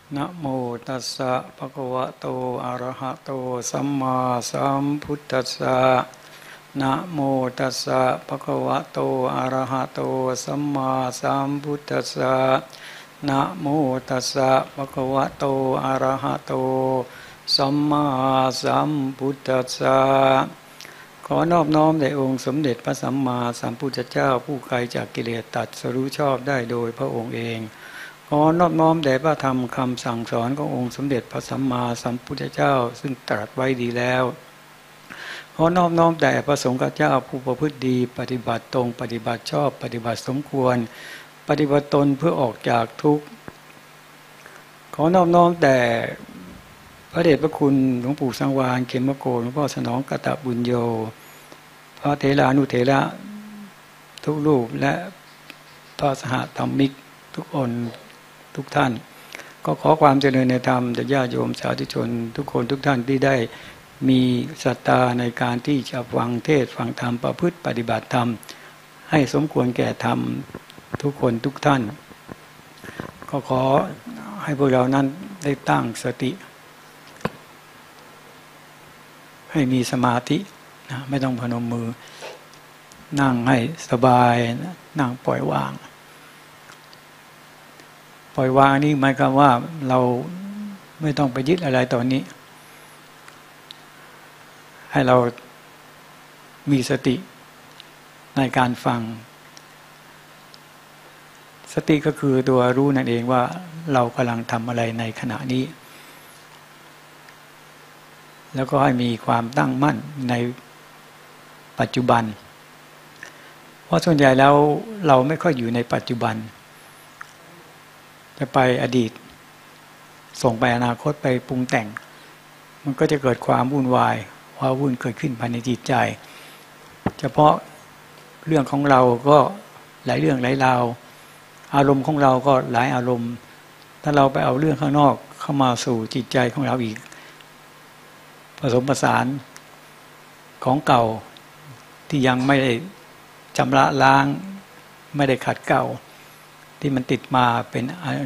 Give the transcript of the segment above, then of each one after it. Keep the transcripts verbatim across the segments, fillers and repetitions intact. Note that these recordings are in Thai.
นะโมตัสสะภะคะวะโตอะระหะโตสัมมาสัมพุทธัสสะนะโมตัสสะภะคะวะโตอะระหะโตสัมมาสัมพุทธัสสะนะโมตัสสะภะคะวะโตอะระหะโตสัมมาสัมพุทธัสสะขอนอบน้อมแด่องค์สมเด็จพระสัมมาสัมพุทธเจ้าผู้ไกลจากกิเลสตัดสรู้ชอบได้โดยพระองค์เองขอนอบน้อมแด่พระธรรมคำสั่งสอนขององค์สมเด็จพระสัมมาสัมพุทธเจ้าซึ่งตรัสไว้ดีแล้วขอนอบน้อมแด่พระสงฆ์เจ้าผู้ประพฤติดีปฏิบัติตรงปฏิบัติชอบปฏิบัติสมควรปฏิบัติตนเพื่อออกจากทุกข์ขอนอบน้อมแด่พระเดชพระคุณหลวงปู่สังวาลเขมโกหลวงพ่อสนองกตบุญโญพระเถรานุเถระทุกรูปและพระสหธรรมิกทุกคนทุกท่านก็ขอความเจริญในธรรมจากญาติโยมสาธุชนทุกคนทุกท่านที่ได้มีศรัทธาในการที่จะฟังเทศน์ฟังธรรมประพฤติปฏิบัติธรรมให้สมควรแก่ธรรมทุกคนทุกท่านก็ขอให้พวกเรานั้นได้ตั้งสติให้มีสมาธินะไม่ต้องพนมมือนั่งให้สบายนั่งปล่อยวางปล่อยวางนี่หมายความว่าเราไม่ต้องไปยึดอะไรตอนนี้ให้เรามีสติในการฟังสติก็คือตัวรู้นั่นเองว่าเรากำลังทำอะไรในขณะนี้แล้วก็ให้มีความตั้งมั่นในปัจจุบันเพราะส่วนใหญ่แล้วเราไม่ค่อยอยู่ในปัจจุบันจะไปอดีตส่งไปอนาคตไปปรุงแต่งมันก็จะเกิดความวุ่นวายว้าวุ่นเกิดขึ้นภายในจิตใจเฉพาะเรื่องของเราก็หลายเรื่องหลายราวอารมณ์ของเราก็หลายอารมณ์ถ้าเราไปเอาเรื่องข้างนอกเข้ามาสู่จิตใจของเราอีกผสมผสานของเก่าที่ยังไม่ได้ชำระล้างไม่ได้ขัดเกลาที่มันติดมาเป็น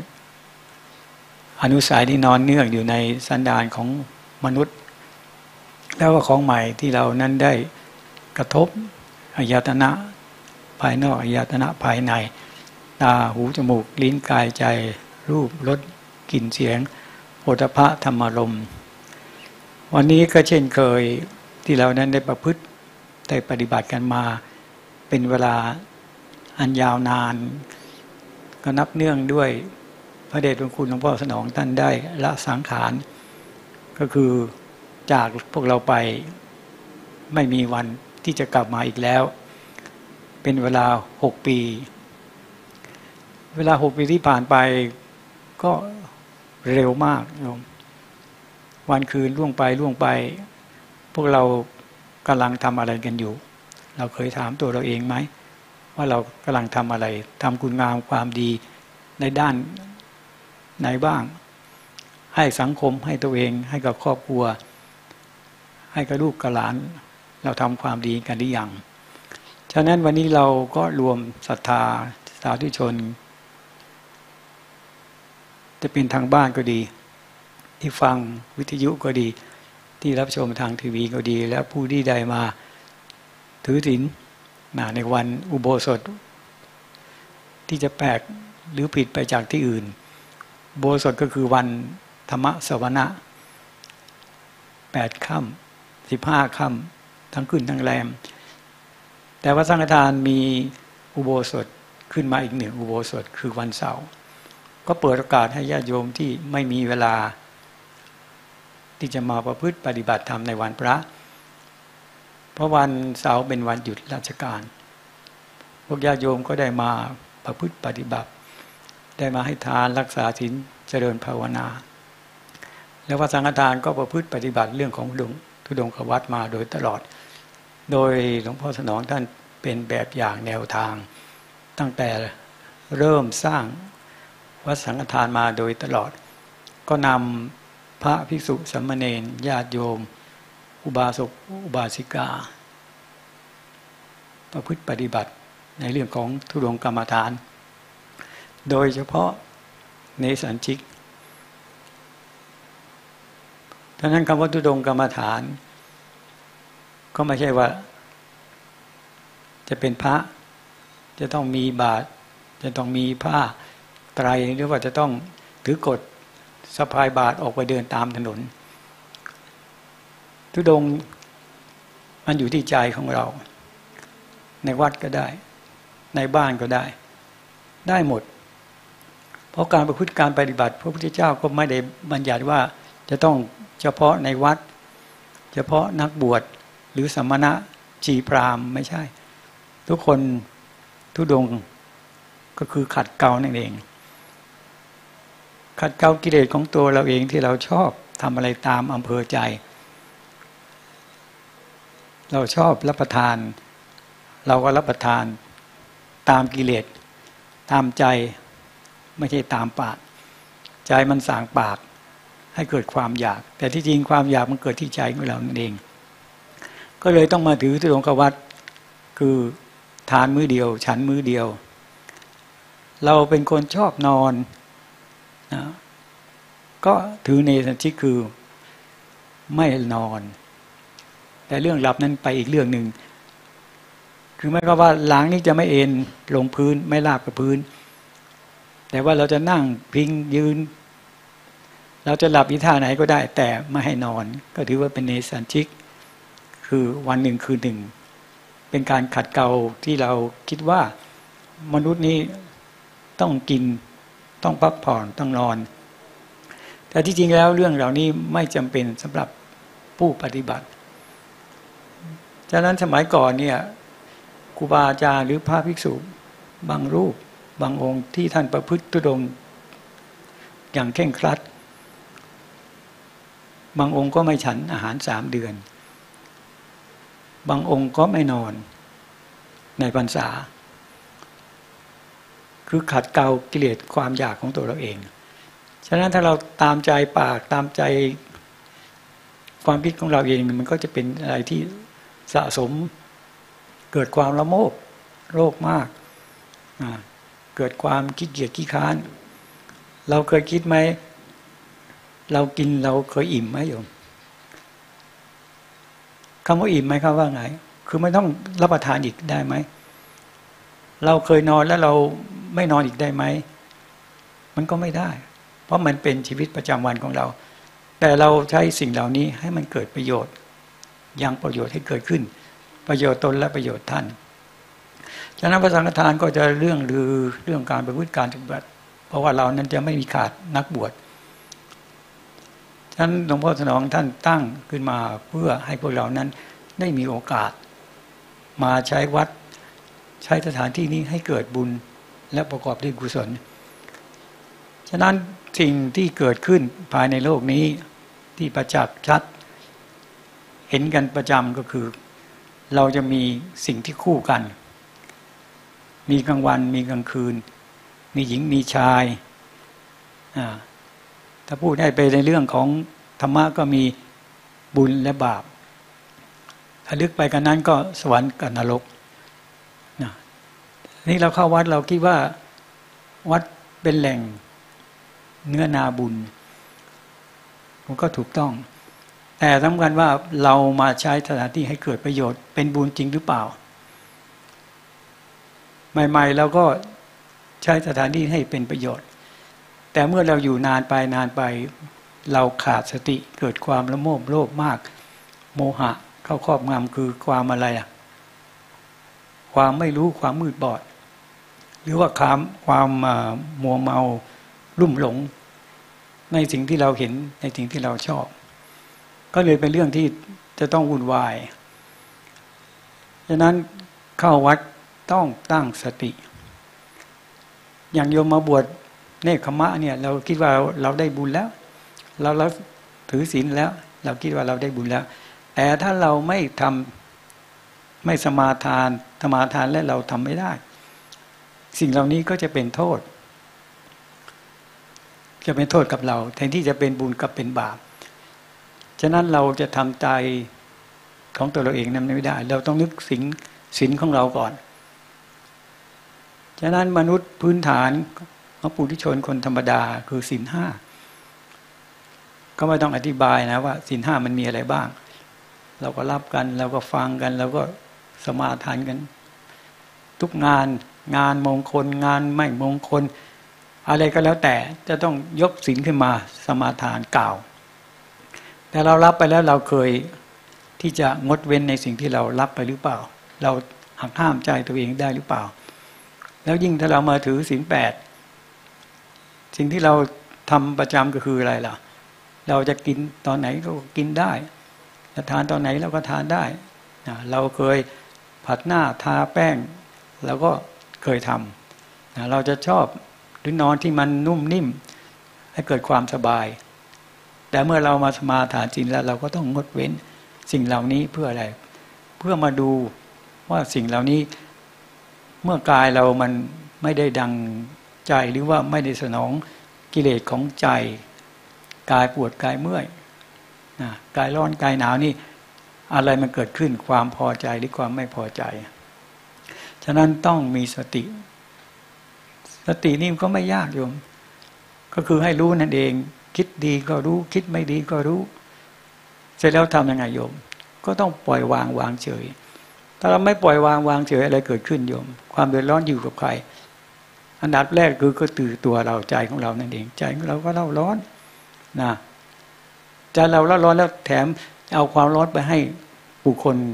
อนุสัยที่นอนเนื่องอยู่ในสันดานของมนุษย์แล้วก็ของใหม่ที่เรานั้นได้กระทบอายตนะภายนอกอายตนะภายในตาหูจมูกลิ้นกายใจรูปรสกลิ่นเสียงโผฏฐัพพะธรรมารมณ์วันนี้ก็เช่นเคยที่เรานั้นได้ประพฤติได้ปฏิบัติกันมาเป็นเวลาอันยาวนานก็นับเนื่องด้วยพระเดชพระคุณหลวงพ่อสนองท่านได้ละสังขารก็คือจากพวกเราไปไม่มีวันที่จะกลับมาอีกแล้วเป็นเวลาหกปีเวลาหกปีที่ผ่านไปก็เร็วมากโยมวันคืนล่วงไปล่วงไปพวกเรากำลังทำอะไรกันอยู่เราเคยถามตัวเราเองไหมว่าเรากำลังทำอะไรทำคุณงามความดีในด้านไหนบ้างให้สังคมให้ตัวเองให้กับครอบครัวให้กับลูกกับหลานเราทำความดีกันหรือยังฉะนั้นวันนี้เราก็รวมศรัทธาสาธุชนจะเป็นทางบ้านก็ดีที่ฟังวิทยุก็ดีที่รับชมทางทีวีก็ดีและผู้ที่ได้มาถือศีลในวันอุโบสถที่จะแปลกหรือผิดไปจากที่อื่นอุโบสถก็คือวันธรรมสวนะแปดค่ำสิบห้าค่ำทั้งขึ้นทั้งแรมแต่ว่าสังฆทานมีอุโบสถขึ้นมาอีกหนึ่งอุโบสถคือวันเสาร์ก็เปิดโอกาสให้ญาติโยมที่ไม่มีเวลาที่จะมาประพฤติปฏิบัติธรรมในวันพระเพราะวันเสาร์เป็นวันหยุดราชการพวกญาติโยมก็ได้มาประพฤติปฏิบัติได้มาให้ทานรักษาศีลเจริญภาวนาแล้ววัดสังฆทานก็ประพฤติปฏิบัติเรื่องของทุดงควัตรมาโดยตลอดโดยหลวงพ่อสนองท่านเป็นแบบอย่างแนวทางตั้งแต่เริ่มสร้างวัดสังฆทานมาโดยตลอดก็นำพระภิกษุสามเณรญาติโยมอุบาสกอุบาสิกาประพฤติปฏิบัติในเรื่องของทุดงกรรมฐานโดยเฉพาะเนสัญชิกฉะนั้นคำว่าทุดงกรรมฐานก็ไม่ใช่ว่าจะเป็นพระจะต้องมีบาตรจะต้องมีผ้าไตรหรือว่าจะต้องถือกฎสะพายบาตรออกไปเดินตามถนนทุดงมันอยู่ที่ใจของเราในวัดก็ได้ในบ้านก็ได้ได้หมดเพราะการประพฤติการปฏิบัติพระพุทธเจ้าก็ไม่ได้บัญญัติว่าจะต้องเฉพาะในวัดเฉพาะนักบวชหรือสมณะชีพราหมณ์ไม่ใช่ทุกคนทุดงก็คือขัดเกลานั่นเองขัดเกลากิเลสของตัวเราเองที่เราชอบทำอะไรตามอำเภอใจเราชอบรับประทานเราก็รับประทานตามกิเลสตามใจไม่ใช่ตามปากใจมันสั่งปากให้เกิดความอยากแต่ที่จริงความอยากมันเกิดที่ใจของเรานั่นเองก็เลยต้องมาถือทุดงควัตรคือทานมื้อเดียวฉันมื้อเดียวเราเป็นคนชอบนอนนะก็ถือเนสัญชิกคือไม่นอนแต่เรื่องหลับนั้นไปอีกเรื่องหนึ่งคือไม่ก็ว่าหลังนี้จะไม่เอนลงพื้นไม่ราบกับพื้นแต่ว่าเราจะนั่งพิงยืนเราจะหลับอีท่าไหนก็ได้แต่ไม่ให้นอนก็ถือว่าเป็นเนสัญชิกคือวันหนึ่งคืนหนึ่งเป็นการขัดเกลาที่เราคิดว่ามนุษย์นี้ต้องกินต้องพักผ่อนต้องนอนแต่ที่จริงแล้วเรื่องเหล่านี้ไม่จำเป็นสำหรับผู้ปฏิบัติฉะนั้นสมัยก่อนเนี่ยครูบาอาจารย์หรือพระภิกษุบางรูปบางองค์ที่ท่านประพฤติธุดงค์อย่างเคร่งครัดบางองค์ก็ไม่ฉันอาหารสามเดือนบางองค์ก็ไม่นอนในพรรษาคือขัดเกลากิเลสความอยากของตัวเราเองฉะนั้นถ้าเราตามใจปากตามใจความคิดของเราเองมันก็จะเป็นอะไรที่สะสมเกิดความละโมบโลภมากเกิดความขี้เกียจขี้ค้านเราเคยคิดไหมเรากินเราเคยอิ่มไหมโยมคำว่าอิ่มไหมครับว่าไงคือไม่ต้องรับประทานอีกได้ไหมเราเคยนอนแล้วเราไม่นอนอีกได้ไหมมันก็ไม่ได้เพราะมันเป็นชีวิตประจำวันของเราแต่เราใช้สิ่งเหล่านี้ให้มันเกิดประโยชน์ยังประโยชน์ให้เกิดขึ้นประโยชน์ตนและประโยชน์ท่านฉะนั้นพระสังฆทานก็จะเรื่องลือเรื่องการประพฤติการปฏิบัติเพราะว่าเรานั้นจะไม่มีขาดนักบวชฉะนั้นหลวงพ่อสนองท่านตั้งขึ้นมาเพื่อให้พวกเรานั้นได้มีโอกาสมาใช้วัดใช้สถานที่นี้ให้เกิดบุญและประกอบด้วยกุศลฉะนั้นสิ่งที่เกิดขึ้นภายในโลกนี้ที่ประจักษ์ชัดเห็นกันประจำก็คือเราจะมีสิ่งที่คู่กันมีกลางวันมีกลางคืนมีหญิงมีชายถ้าพูดให้ไปในเรื่องของธรรมะก็มีบุญและบาปถ้าลึกไปกันนั้นก็สวรรค์กับนรกนี่เราเข้าวัดเราคิดว่าวัดเป็นแหล่งเนื้อนาบุญมันก็ถูกต้องแต่สำคัญว่าเรามาใช้สถานที่ให้เกิดประโยชน์เป็นบุญจริงหรือเปล่าใหม่ๆเราก็ใช้สถานที่ให้เป็นประโยชน์แต่เมื่อเราอยู่นานไปนานไปเราขาดสติเกิดความละโมบโลภมากโมหะเข้าครอบงำคือความอะไรอ่ะความไม่รู้ความมืดบอดหรือว่าความความมัวเมาลุ่มหลงในสิ่งที่เราเห็นในสิ่งที่เราชอบก็เลยเป็นเรื่องที่จะต้องวุ่นวายฉะนั้นเข้าวัดต้องตั้งสติอย่างโยมมาบวชเนคขมะเนี่ยเราคิดว่าเราได้บุญแล้วเราเราถือศีลแล้วเราคิดว่าเราได้บุญแล้วแต่ถ้าเราไม่ทำไม่สมาทานสมาทานและเราทำไม่ได้สิ่งเหล่านี้ก็จะเป็นโทษจะเป็นโทษกับเราแทนที่จะเป็นบุญกับเป็นบาปฉะนั้นเราจะทำใจของตัวเราเองนั้นไม่ได้เราต้องนึกศีลศีลของเราก่อนฉะนั้นมนุษย์พื้นฐานของปุถุชนคนธรรมดาคือศีลห้าก็ไม่ต้องอธิบายนะว่าศีลห้ามันมีอะไรบ้างเราก็รับกันเราก็ฟังกันเราก็สมาทานกันทุกงานงานมงคลงานไม่มงคลอะไรก็แล้วแต่จะต้องยกศีลขึ้นมาสมาทานกล่าวแต่เรารับไปแล้วเราเคยที่จะงดเว้นในสิ่งที่เรารับไปหรือเปล่าเราหักห้ามใจตัวเองได้หรือเปล่าแล้วยิ่งถ้าเรามาถือศีลแปดสิ่งที่เราทำประจำก็คืออะไรล่ะเราจะกินตอนไหนก็กินได้จะทานตอนไหนเราก็ทานได้นะเราเคยผัดหน้าทาแป้งเราก็เคยทำนะเราจะชอบหรือนอนที่มันนุ่มนิ่มให้เกิดความสบายแต่เมื่อเรามาสมาทานศีลแล้วเราก็ต้องงดเว้นสิ่งเหล่านี้เพื่ออะไรเพื่อมาดูว่าสิ่งเหล่านี้เมื่อกายเรามันไม่ได้ดังใจหรือว่าไม่ได้สนองกิเลสของใจกายปวดกายเมื่อยนะกายร้อนกายหนาวนี่อะไรมันเกิดขึ้นความพอใจหรือความไม่พอใจฉะนั้นต้องมีสติสตินี่ก็ไม่ยากโยมก็คือให้รู้นั่นเองคิดดีก็รู้คิดไม่ดีก็รู้เสร็จแล้วทำยังไงโยมก็ต้องปล่อยวางวางเฉยถ้าเราไม่ปล่อยวางวางเฉยอะไรเกิดขึ้นโยมความเดือดร้อนอยู่กับใครอันดับแรกคือก็ตื่นตัวเราใจของเรานั่นเองใจของเราก็เล่าร้อนนะใจเราเล่าร้อนแล้วแถมเอาความร้อนไปให้บุคคล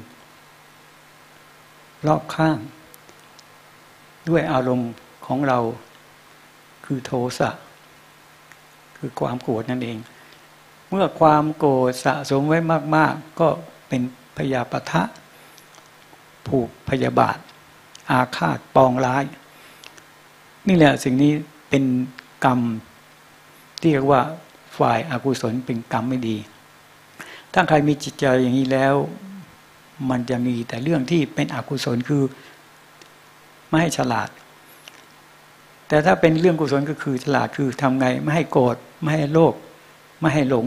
รอบข้างด้วยอารมณ์ของเราคือโทสะคือความโกรธนั่นเองเมื่อความโกรธสะสมไว้มากๆก็เป็นพยาปะทะผูกพยาบาทอาฆาตปองร้ายนี่แหละสิ่งนี้เป็นกรรมที่เรียกว่าฝ่ายอกุศลเป็นกรรมไม่ดีถ้าใครมีจิตใจอย่างนี้แล้วมันจะมีแต่เรื่องที่เป็นอกุศลคือไม่ให้ฉลาดแต่ถ้าเป็นเรื่องกุศลก็คือฉลาดคือทำไงไม่ให้โกรธไม่ให้โลภไม่ให้หลง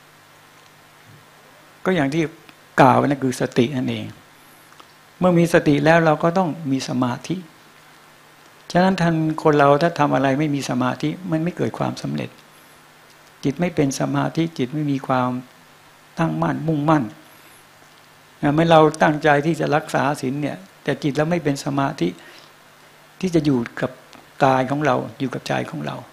ก็อย่างที่กล่าวนั่นคือสตินั่นเองเมื่อมีสติแล้วเราก็ต้องมีสมาธิฉะนั้นท่านคนเราถ้าทำอะไรไม่มีสมาธิมันไม่เกิดความสำเร็จจิตไม่เป็นสมาธิจิตไม่มีความตั้งมั่นมุ่งมั่นเมื่อเราตั้งใจที่จะรักษาศีลเนี่ยแต่จิตเราไม่เป็นสมาธิที่จะอยู่กับกายของเราอยู่กับใจของเรา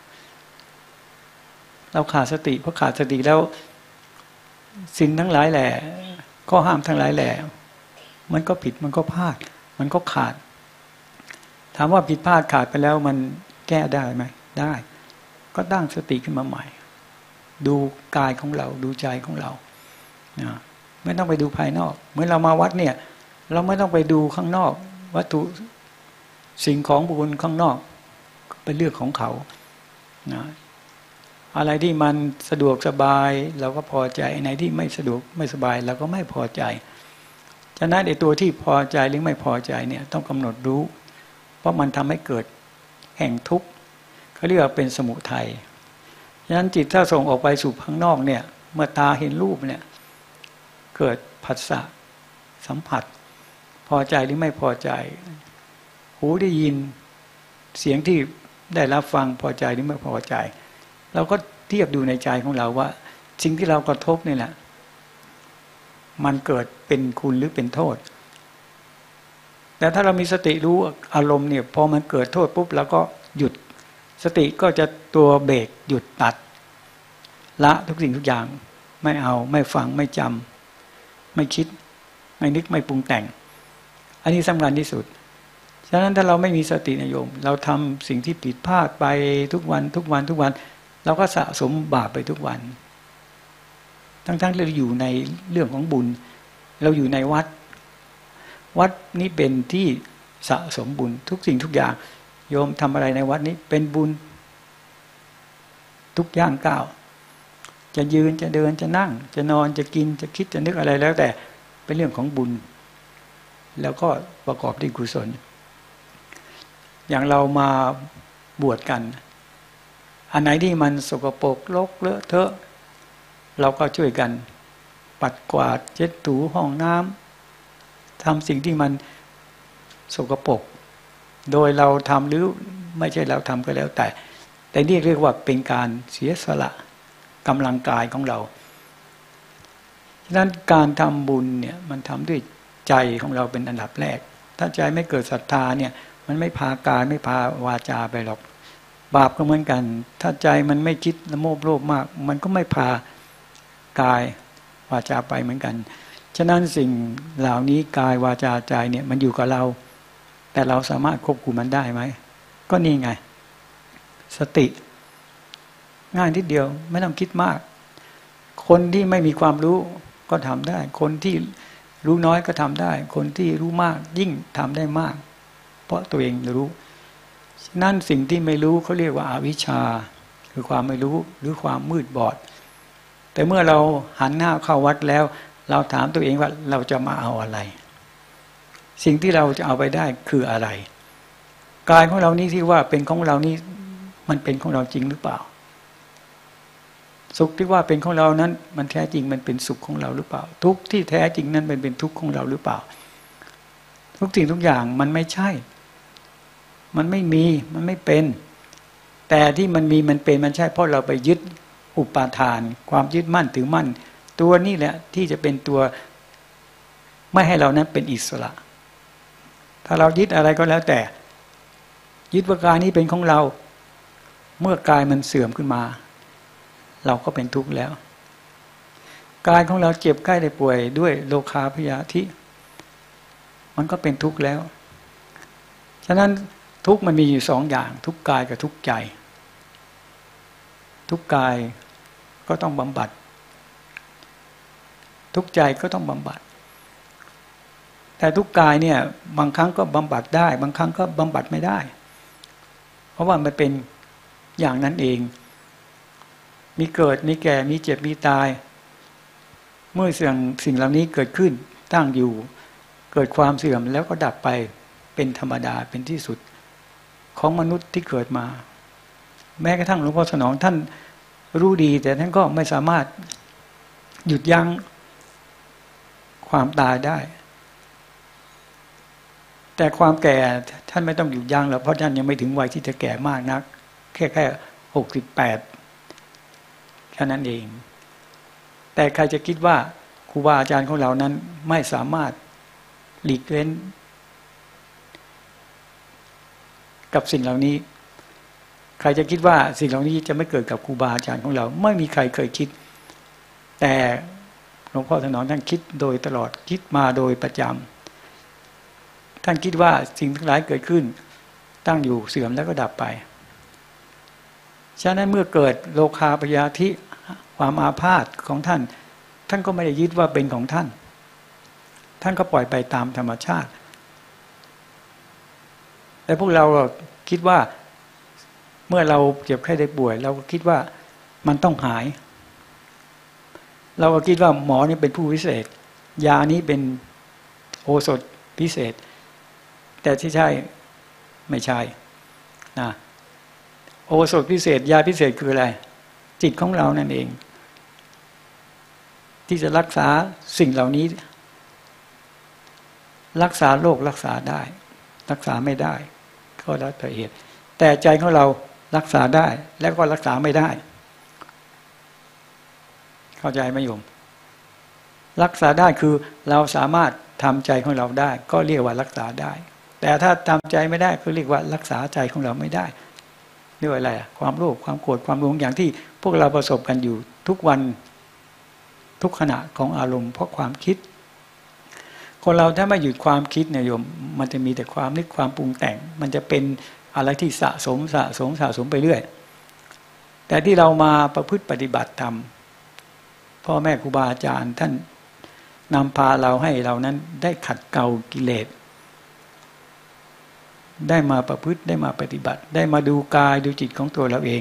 เราขาดสติเพราะขาดสติแล้วศีลทั้งหลายแหละข้อห้ามทั้งหลายแหละมันก็ผิดมันก็พลาดมันก็ขาดถามว่าผิดพลาดขาดไปแล้วมันแก้ได้ไหมได้ก็ตั้งสติขึ้นมาใหม่ดูกายของเราดูใจของเรานะไม่ต้องไปดูภายนอกเมื่อเรามาวัดเนี่ยเราไม่ต้องไปดูข้างนอกวัตถุสิ่งของบุคคลข้างนอกเป็นเรื่องของเขานะอะไรที่มันสะดวกสบายเราก็พอใจไหนที่ไม่สะดวกไม่สบายเราก็ไม่พอใจฉะนั้นไอ้ตัวที่พอใจหรือไม่พอใจเนี่ยต้องกำหนดรู้เพราะมันทำให้เกิดแห่งทุกข์เขาเรียกว่าเป็นสมุทัยฉะนั้นจิตถ้าส่งออกไปสู่ข้างนอกเนี่ยเมื่อตาเห็นรูปเนี่ยเกิดผัสสะสัมผัสพอใจหรือไม่พอใจหูได้ยินเสียงที่ได้รับฟังพอใจหรือไม่พอใจเราก็เทียบดูในใจของเราว่าสิ่งที่เรากระทบนี่แหละมันเกิดเป็นคุณหรือเป็นโทษแต่ถ้าเรามีสติรู้อารมณ์เนี่ยพอมันเกิดโทษปุ๊บเราก็หยุดสติก็จะตัวเบรกหยุดตัดละทุกสิ่งทุกอย่างไม่เอาไม่ฟังไม่จำไม่คิดไม่นึกไม่ปรุงแต่งอันนี้สำคัญที่สุดฉะนั้นถ้าเราไม่มีสตินะโยมเราทำสิ่งที่ผิดพลาดไปทุกวันทุกวันทุกวันเราก็สะสมบาปไปทุกวันทั้งๆที่เราอยู่ในเรื่องของบุญเราอยู่ในวัดวัดนี้เป็นที่สะสมบุญทุกสิ่งทุกอย่างโยมทำอะไรในวัดนี้เป็นบุญทุกย่างก้าวจะยืนจะเดินจะนั่งจะนอนจะกินจะคิดจะนึกอะไรแล้วแต่เป็นเรื่องของบุญแล้วก็ประกอบด้วยกุศลอย่างเรามาบวชกันอันไหนที่มันสกปรกรกเลอะเทอะเราก็ช่วยกันปัดกวาดเช็ดถูห้องน้ำทำสิ่งที่มันสกปรกโดยเราทำหรือไม่ใช่เราทำก็แล้วแต่แต่นี่เรียกว่าเป็นการเสียสละกำลังกายของเราฉะนั้นการทำบุญเนี่ยมันทำด้วยใจของเราเป็นอันดับแรกถ้าใจไม่เกิดศรัทธาเนี่ยมันไม่พากายไม่พาวาจาไปหรอกบาปก็เหมือนกันถ้าใจมันไม่คิดละโมบโลภมากมันก็ไม่พากายวาจาไปเหมือนกันฉะนั้นสิ่งเหล่านี้กายวาจาใจเนี่ยมันอยู่กับเราแต่เราสามารถควบคุมมันได้ไหมก็นี่ไงสติง่ายนิดเดียวไม่ต้องคิดมากคนที่ไม่มีความรู้ก็ทำได้คนที่รู้น้อยก็ทำได้คนที่รู้มากยิ่งทำได้มากเพราะตัวเองรู้นั่นสิ่งที่ไม่รู้เขาเรียกว่าอวิชชาคือความไม่รู้หรือความมืดบอดแต่เมื่อเราหันหน้าเข้าวัดแล้วเราถามตัวเองว่าเราจะมาเอาอะไรสิ่งที่เราจะเอาไปได้คืออะไรกายของเรานี่ที่ว่าเป็นของเรานี่มันเป็นของเราจริงหรือเปล่าสุขที่ว่าเป็นของเรานั้นมันแท้จริงมันเป็นสุขของเราหรือเปล่าทุกข์ที่แท้จริงนั้นมันเป็นทุกข์ของเราหรือเปล่าทุกสิ่งทุกอย่างมันไม่ใช่มันไม่มีมันไม่เป็นแต่ที่มันมีมันเป็นมันใช่เพราะเราไปยึดอุปาทานความยึดมั่นถือมั่นตัวนี้แหละที่จะเป็นตัวไม่ให้เรานั้นเป็นอิสระถ้าเรายึดอะไรก็แล้วแต่ยึดว่ากายนี้เป็นของเราเมื่อกายมันเสื่อมขึ้นมาเราก็เป็นทุกข์แล้วกายของเราเจ็บใกล้ได้ป่วยด้วยโรคาพยาธิมันก็เป็นทุกข์แล้วฉะนั้นทุกข์มันมีอยู่สองอย่างทุกข์กายกับทุกข์ใจทุกข์กายก็ต้องบำบัดทุกข์ใจก็ต้องบำบัดแต่ทุกข์กายเนี่ยบางครั้งก็บำบัดได้บางครั้งก็บำบัดไม่ได้เพราะว่ามันเป็นอย่างนั้นเองมีเกิดมีแก่มีเจ็บมีตายเมื่อสิ่งสิ่งเหล่านี้เกิดขึ้นตั้งอยู่เกิดความเสื่อมแล้วก็ดับไปเป็นธรรมดาเป็นที่สุดของมนุษย์ที่เกิดมาแม้กระทั่งหลวงพ่อสนองท่านรู้ดีแต่ท่านก็ไม่สามารถหยุดยั้งความตายได้แต่ความแก่ท่านไม่ต้องหยุดยั้งแล้วเพราะท่านยังไม่ถึงวัยที่จะแก่มากนักแค่แค่หกสิบแปดแค่นั้นเองแต่ใครจะคิดว่าครูบาอาจารย์ของเรานั้นไม่สามารถหลีกเล่นกับสิ่งเหล่านี้ใครจะคิดว่าสิ่งเหล่านี้จะไม่เกิดกับครูบาอาจารย์ของเราไม่มีใครเคยคิดแต่หลวงพ่อถนอมท่านคิดโดยตลอดคิดมาโดยประจำท่านคิดว่าสิ่งทั้งหลายเกิดขึ้นตั้งอยู่เสื่อมแล้วก็ดับไปฉะนั้นเมื่อเกิดโรคาพยาธิความอาพาธของท่านท่านก็ไม่ได้ยึดว่าเป็นของท่านท่านก็ปล่อยไปตามธรรมชาติแต่พวกเราคิดว่าเมื่อเราเจ็บไข้ได้ป่วยเราก็คิดว่ามันต้องหายเราก็คิดว่าหมอนี่เป็นผู้พิเศษยานี้เป็นโอสถพิเศษแต่ที่ใช่ไม่ใช่นะโอสถพิเศษยาพิเศษคืออะไรจิตของเรานั่นเองที่จะรักษาสิ่งเหล่านี้รักษาโรครักษาได้รักษาไม่ได้ก็แล้วแต่เหตุแต่ใจของเรารักษาได้แล้วก็รักษาไม่ได้เข้าใจไหมโยมรักษาได้คือเราสามารถทำใจของเราได้ก็เรียกว่ารักษาได้แต่ถ้าทำใจไม่ได้ก็เรียกว่ารักษาใจของเราไม่ได้เรียกว่าอะไรความโลภความโกรธความหลงอย่างที่พวกเราประสบกันอยู่ทุกวันทุกขณะของอารมณ์เพราะความคิดคนเราถ้าไม่หยุดความคิดเนี่ยโยมมันจะมีแต่ความนึกความปรุงแต่งมันจะเป็นอะไรที่สะสมสะสมสะสมไปเรื่อยแต่ที่เรามาประพฤติปฏิบัติธรรมพ่อแม่ครูบาอาจารย์ท่านนำพาเราให้เรานั้นได้ขัดเกลากิเลสได้มาประพฤติได้มาปฏิบัติได้มาดูกายดูจิตของตัวเราเอง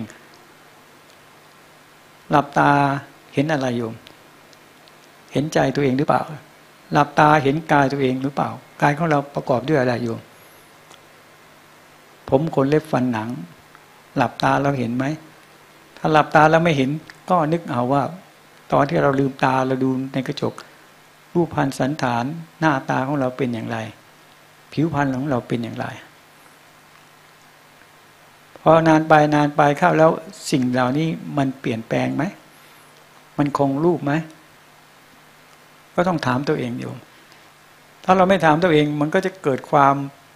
หลับตาเห็นอะไรโยมเห็นใจตัวเองหรือเปล่าหลับตาเห็นกายตัวเองหรือเปล่ากายของเราประกอบด้วยอะไรโยมผมขนเล็บฟันหนังหลับตาเราเห็นไหมถ้าหลับตาแล้วไม่เห็นก็นึกเอาว่าตอนที่เราลืมตาเราดูในกระจกรูปพรรณสันฐานหน้าตาของเราเป็นอย่างไรผิวพรรณของเราเป็นอย่างไรพอนานไปนานไปเข้าแล้วสิ่งเหล่านี้มันเปลี่ยนแปลงไหมมันคงรูปไหมก็ต้องถามตัวเองโยมถ้าเราไม่ถามตัวเองมันก็จะเกิดความ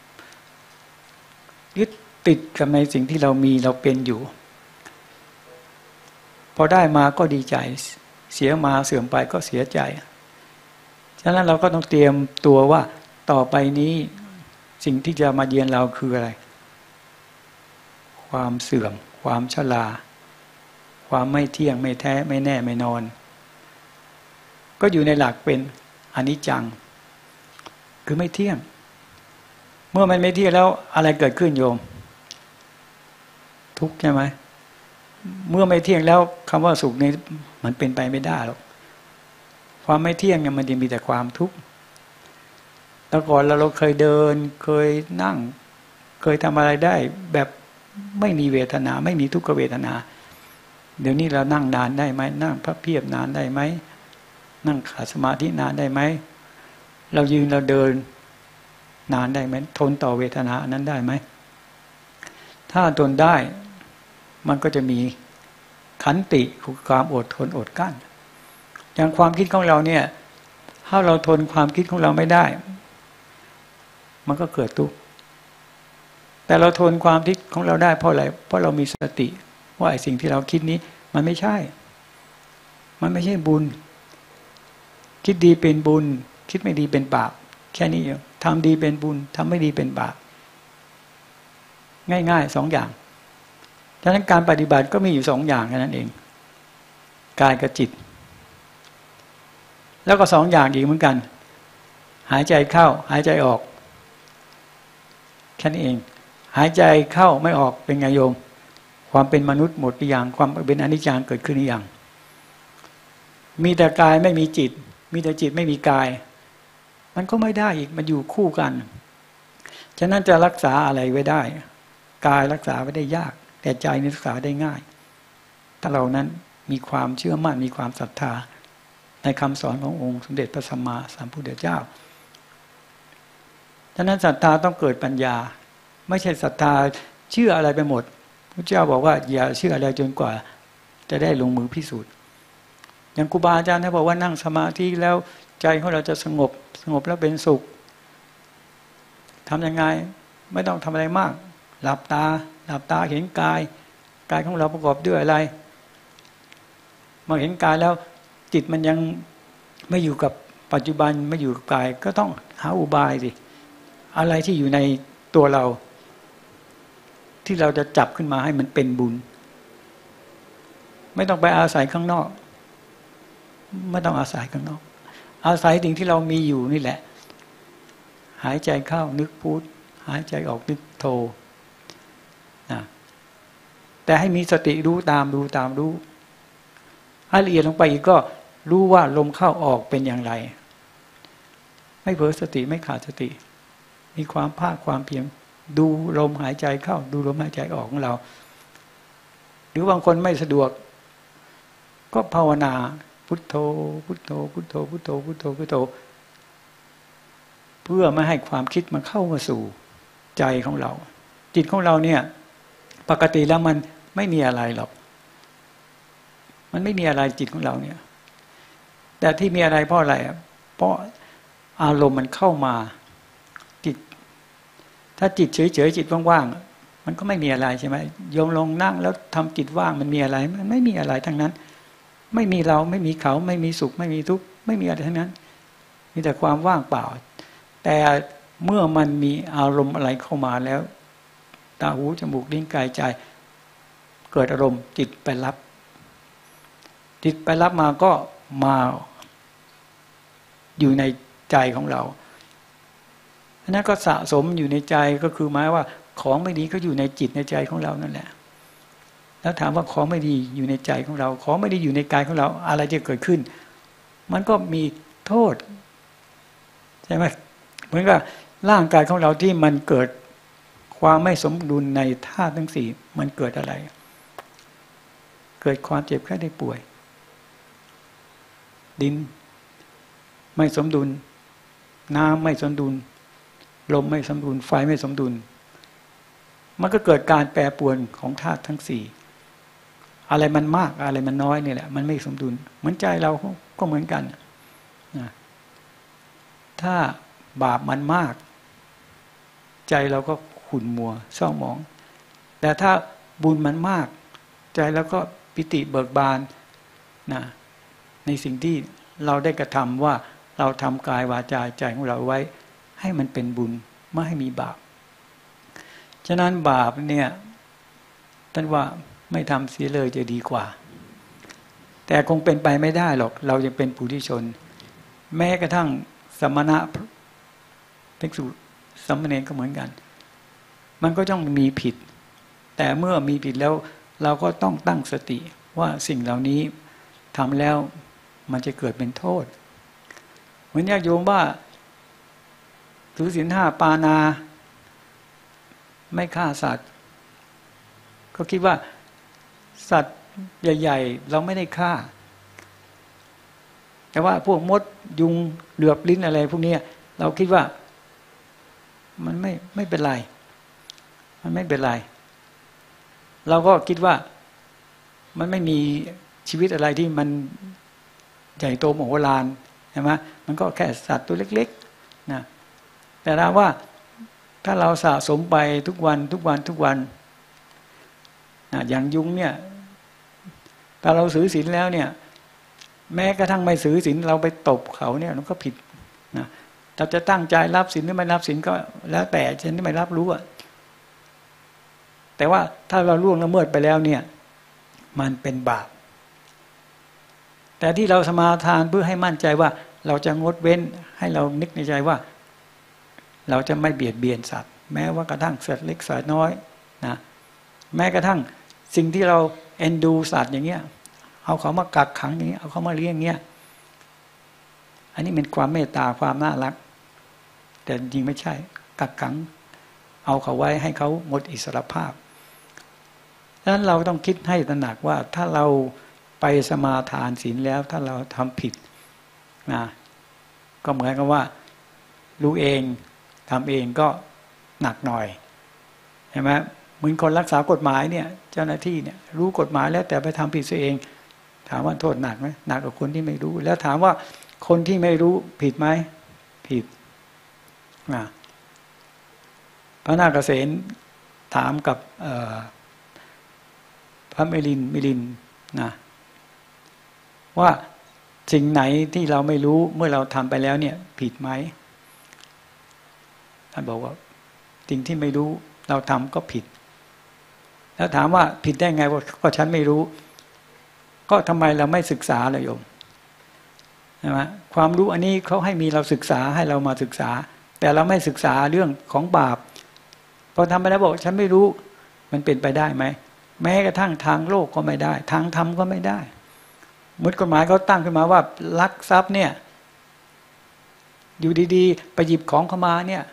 ยึดติดกับในสิ่งที่เรามีเราเป็นอยู่พอได้มาก็ดีใจเสียมาเสื่อมไปก็เสียใจฉะนั้นเราก็ต้องเตรียมตัวว่าต่อไปนี้สิ่งที่จะมาเยือนเราคืออะไรความเสื่อมความชราความไม่เที่ยงไม่แท้ไม่แน่ไม่นอนก็อยู่ในหลักเป็นอนิจจังคือไม่เที่ยงเมื่อมันไม่เที่ยงแล้วอะไรเกิดขึ้นโยมทุกข์ใช่ไหมเมื่อไม่เที่ยงแล้วคำว่าสุขนี้มันเป็นไปไม่ได้หรอกความไม่เที่ยงเนี่ยมันจะมีแต่ความทุกข์แต่ก่อนเราเราเคยเดินเคยนั่งเคยทำอะไรได้แบบไม่มีเวทนาไม่มีทุกขเวทนาเดี๋ยวนี้เรานั่งนานได้ไหมนั่งพับเพียบนานได้ไหมนั่งขาดสมาธินานได้ไหมเรายืนเราเดินนานได้ไหมทนต่อเวทนานั้นได้ไหมถ้าทนได้มันก็จะมีขันติคือความอดทนอดกลั้นอย่างความคิดของเราเนี่ยถ้าเราทนความคิดของเราไม่ได้มันก็เกิดทุกข์แต่เราทนความคิดของเราได้เพราะอะไรเพราะเรามีสติว่าไอ้สิ่งที่เราคิดนี้มันไม่ใช่มันไม่ใช่บุญคิดดีเป็นบุญคิดไม่ดีเป็นบาปแค่นี้เองทำดีเป็นบุญทำไม่ดีเป็นบาปง่ายๆสองอย่างดังนั้นการปฏิบัติก็มีอยู่สองอย่างแค่นั้นเองกายกับจิตแล้วก็สองอย่างอีกเหมือนกันหายใจเข้าหายใจออกแค่นี้เองหายใจเข้าไม่ออกเป็นไงโยมความเป็นมนุษย์หมดหรือยังความเป็นอนิจจังเกิดขึ้นหรือยังมีแต่กายไม่มีจิตมีแต่จิตไม่มีกายมันก็ไม่ได้อีกมันอยู่คู่กันฉะนั้นจะรักษาอะไรไว้ได้กายรักษาไว้ได้ยากแต่ใจนี่รักษาได้ง่ายถ้าเรานั้นมีความเชื่อมั่นมีความศรัทธาในคำสอนขององค์สมเด็จพระสัมมาสัมพุทธเจ้าฉะนั้นศรัทธาต้องเกิดปัญญาไม่ใช่ศรัทธาเชื่ออะไรไปหมดพระเจ้าบอกว่าอย่าเชื่ออะไรจนกว่าจะได้ลงมือพิสูจน์อย่างครูบาอาจารย์ท่านบอกว่านั่งสมาธิแล้วใจของเราจะสงบสงบแล้วเป็นสุขทำยังไงไม่ต้องทำอะไรมากหลับตาหลับตาเห็นกายกายของเราประกอบด้วยอะไรมาเห็นกายแล้วจิตมันยังไม่อยู่กับปัจจุบันไม่อยู่กับกายก็ต้องหาอุบายสิอะไรที่อยู่ในตัวเราที่เราจะจับขึ้นมาให้มันเป็นบุญไม่ต้องไปอาศัยข้างนอกไม่ต้องอาศัยข้างนอกอาศัยสิ่งที่เรามีอยู่นี่แหละหายใจเข้านึกพุทหายใจออกนึกโทนะแต่ให้มีสติรู้ตามรู้ตามรู้ให้ละเอียดลงไปอีกก็รู้ว่าลมเข้าออกเป็นอย่างไรไม่เผลอสติไม่ขาดสติมีความภาคความเพียรดูลมหายใจเข้าดูลมหายใจออกของเราหรือบางคนไม่สะดวกก็ภาวนาพุทโธพุทโธพุทโธพุทโธพุทโธพุทโธเพื่อไม่ให้ความคิดมันเข้ามาสู่ใจของเราจิตของเราเนี่ยปกติแล้วมันไม่มีอะไรหรอกมันไม่มีอะไรจิตของเราเนี่ยแต่ที่มีอะไรเพราะอะไรเพราะอารมณ์มันเข้ามาจิตถ้าจิตเฉยๆจิตว่างๆมันก็ไม่มีอะไรใช่ไหมโยมลงนั่งแล้วทำจิตว่างมันมีอะไรมันไม่มีอะไรทั้งนั้นไม่มีเราไม่มีเขาไม่มีสุขไม่มีทุกข์ไม่มีอะไรทั้งนั้นมีแต่ความว่างเปล่าแต่เมื่อมันมีอารมณ์อะไรเข้ามาแล้วตาหูจมูกลิ้นกายใจเกิดอารมณ์จิตไปรับจิตไปรับมาก็มาอยู่ในใจของเราอันนั้นก็สะสมอยู่ในใจก็คือหมายว่าของไม่ดีก็อยู่ในจิตในใจของเรานั่นแหละแล้วถามว่าของไม่ดีอยู่ในใจของเราของไม่ดีอยู่ในกายของเราอะไรจะเกิดขึ้นมันก็มีโทษใช่ไหมเหมือนกับร่างกายของเราที่มันเกิดความไม่สมดุลในธาตุทั้งสี่มันเกิดอะไรเกิดความเจ็บแค่ได้ป่วยดินไม่สมดุลน้ำไม่สมดุลลมไม่สมดุลไฟไม่สมดุลมันก็เกิดการแปรปรวนของธาตุทั้งสี่อะไรมันมากอะไรมันน้อยนี่แหละมันไม่สมดุลเหมือนใจเราก็เหมือนกันนะถ้าบาปมันมากใจเราก็ขุ่นมัวเศร้าหมองแต่ถ้าบุญมันมากใจเราก็ปิติเบิกบานนะในสิ่งที่เราได้กระทำว่าเราทำกายวาจาใจของเราไว้ให้มันเป็นบุญไม่ให้มีบาปฉะนั้นบาปเนี่ยท่านว่าไม่ทำเสียเลยจะดีกว่าแต่คงเป็นไปไม่ได้หรอกเรายังเป็นปุถุชนแม้กระทั่งสมณะภิกษุสามเณรก็เหมือนกันมันก็ต้องมีผิดแต่เมื่อมีผิดแล้วเราก็ต้องตั้งสติว่าสิ่งเหล่านี้ทำแล้วมันจะเกิดเป็นโทษเหมือนญาติโยมว่าถือศีลห้าปานาไม่ฆ่าสัตว์ก็คิดว่าสัตว์ใหญ่ๆเราไม่ได้ฆ่าแต่ว่าพวกมดยุงเหลือบลิ้นอะไรพวกนี้เราคิดว่ามันไม่ไม่เป็นไรมันไม่เป็นไรเราก็คิดว่ามันไม่มีชีวิตอะไรที่มันใหญ่โตมโหฬารใช่ไหมมันก็แค่สัตว์ตัวเล็กๆนะแต่ถ้าว่าถ้าเราสะสมไปทุกวันทุกวันทุกวันนะอย่างยุงเนี่ยถ้าเราถือศีลแล้วเนี่ยแม้กระทั่งไม่ถือศีลเราไปตบเขาเนี่ยมันก็ผิดนะเราจะตั้งใจรับศีลหรือไม่รับศีลก็แล้วแต่ฉันที่ไม่รับรู้อะแต่ว่าถ้าเราล่วงละเมิดไปแล้วเนี่ยมันเป็นบาปแต่ที่เราสมาทานเพื่อให้มั่นใจว่าเราจะงดเว้นให้เรานึกในใจว่าเราจะไม่เบียดเบียนสัตว์แม้ว่ากระทั่งสัตว์เล็กสัตว์น้อยนะแม้กระทั่งสิ่งที่เราเอ็นดูสัตว์อย่างเงี้ยเอาเขามากักขังอย่างเงี้ยเอาเขามาเลี้ยงอย่างเงี้ยอันนี้เป็นความเมตตาความน่ารักแต่จริงไม่ใช่กักขังเอาเขาไว้ให้เขาหมดอิสรภาพดังนั้นเราต้องคิดให้ตระหนักว่าถ้าเราไปสมาทานศีลแล้วถ้าเราทำผิดนะก็เหมือนกับว่ารู้เองทำเองก็หนักหน่อยใช่ไหมเหมือนคนรักษากฎหมายเนี่ยเจ้าหน้าที่เนี่ยรู้กฎหมายแล้วแต่ไปทำผิดซะเองถามว่าโทษหนักไหมหนักกว่าคนที่ไม่รู้แล้วถามว่าคนที่ไม่รู้ผิดไหมผิดนะพระนาคเษนถามกับพระมิลินมิลินนะว่าสิ่งไหนที่เราไม่รู้เมื่อเราทำไปแล้วเนี่ยผิดไหมท่านบอกว่าสิ่งที่ไม่รู้เราทำก็ผิดแล้วถามว่าผิดได้ไงว่าก็ฉันไม่รู้ก็ทำไมเราไม่ศึกษาเลยโยมใช่ไหมความรู้อันนี้เขาให้มีเราศึกษาให้เรามาศึกษาแต่เราไม่ศึกษาเรื่องของบาปพอทำไปแล้วบอกฉันไม่รู้มันเป็นไปได้ไหมแม้กระทั่งทางโลกก็ไม่ได้ทางธรรมก็ไม่ได้มุดกฎหมายเขาตั้งขึ้นมาว่าลักทรัพย์เนี่ยอยู่ดีๆไปหยิบของเข้ามาเนี่ย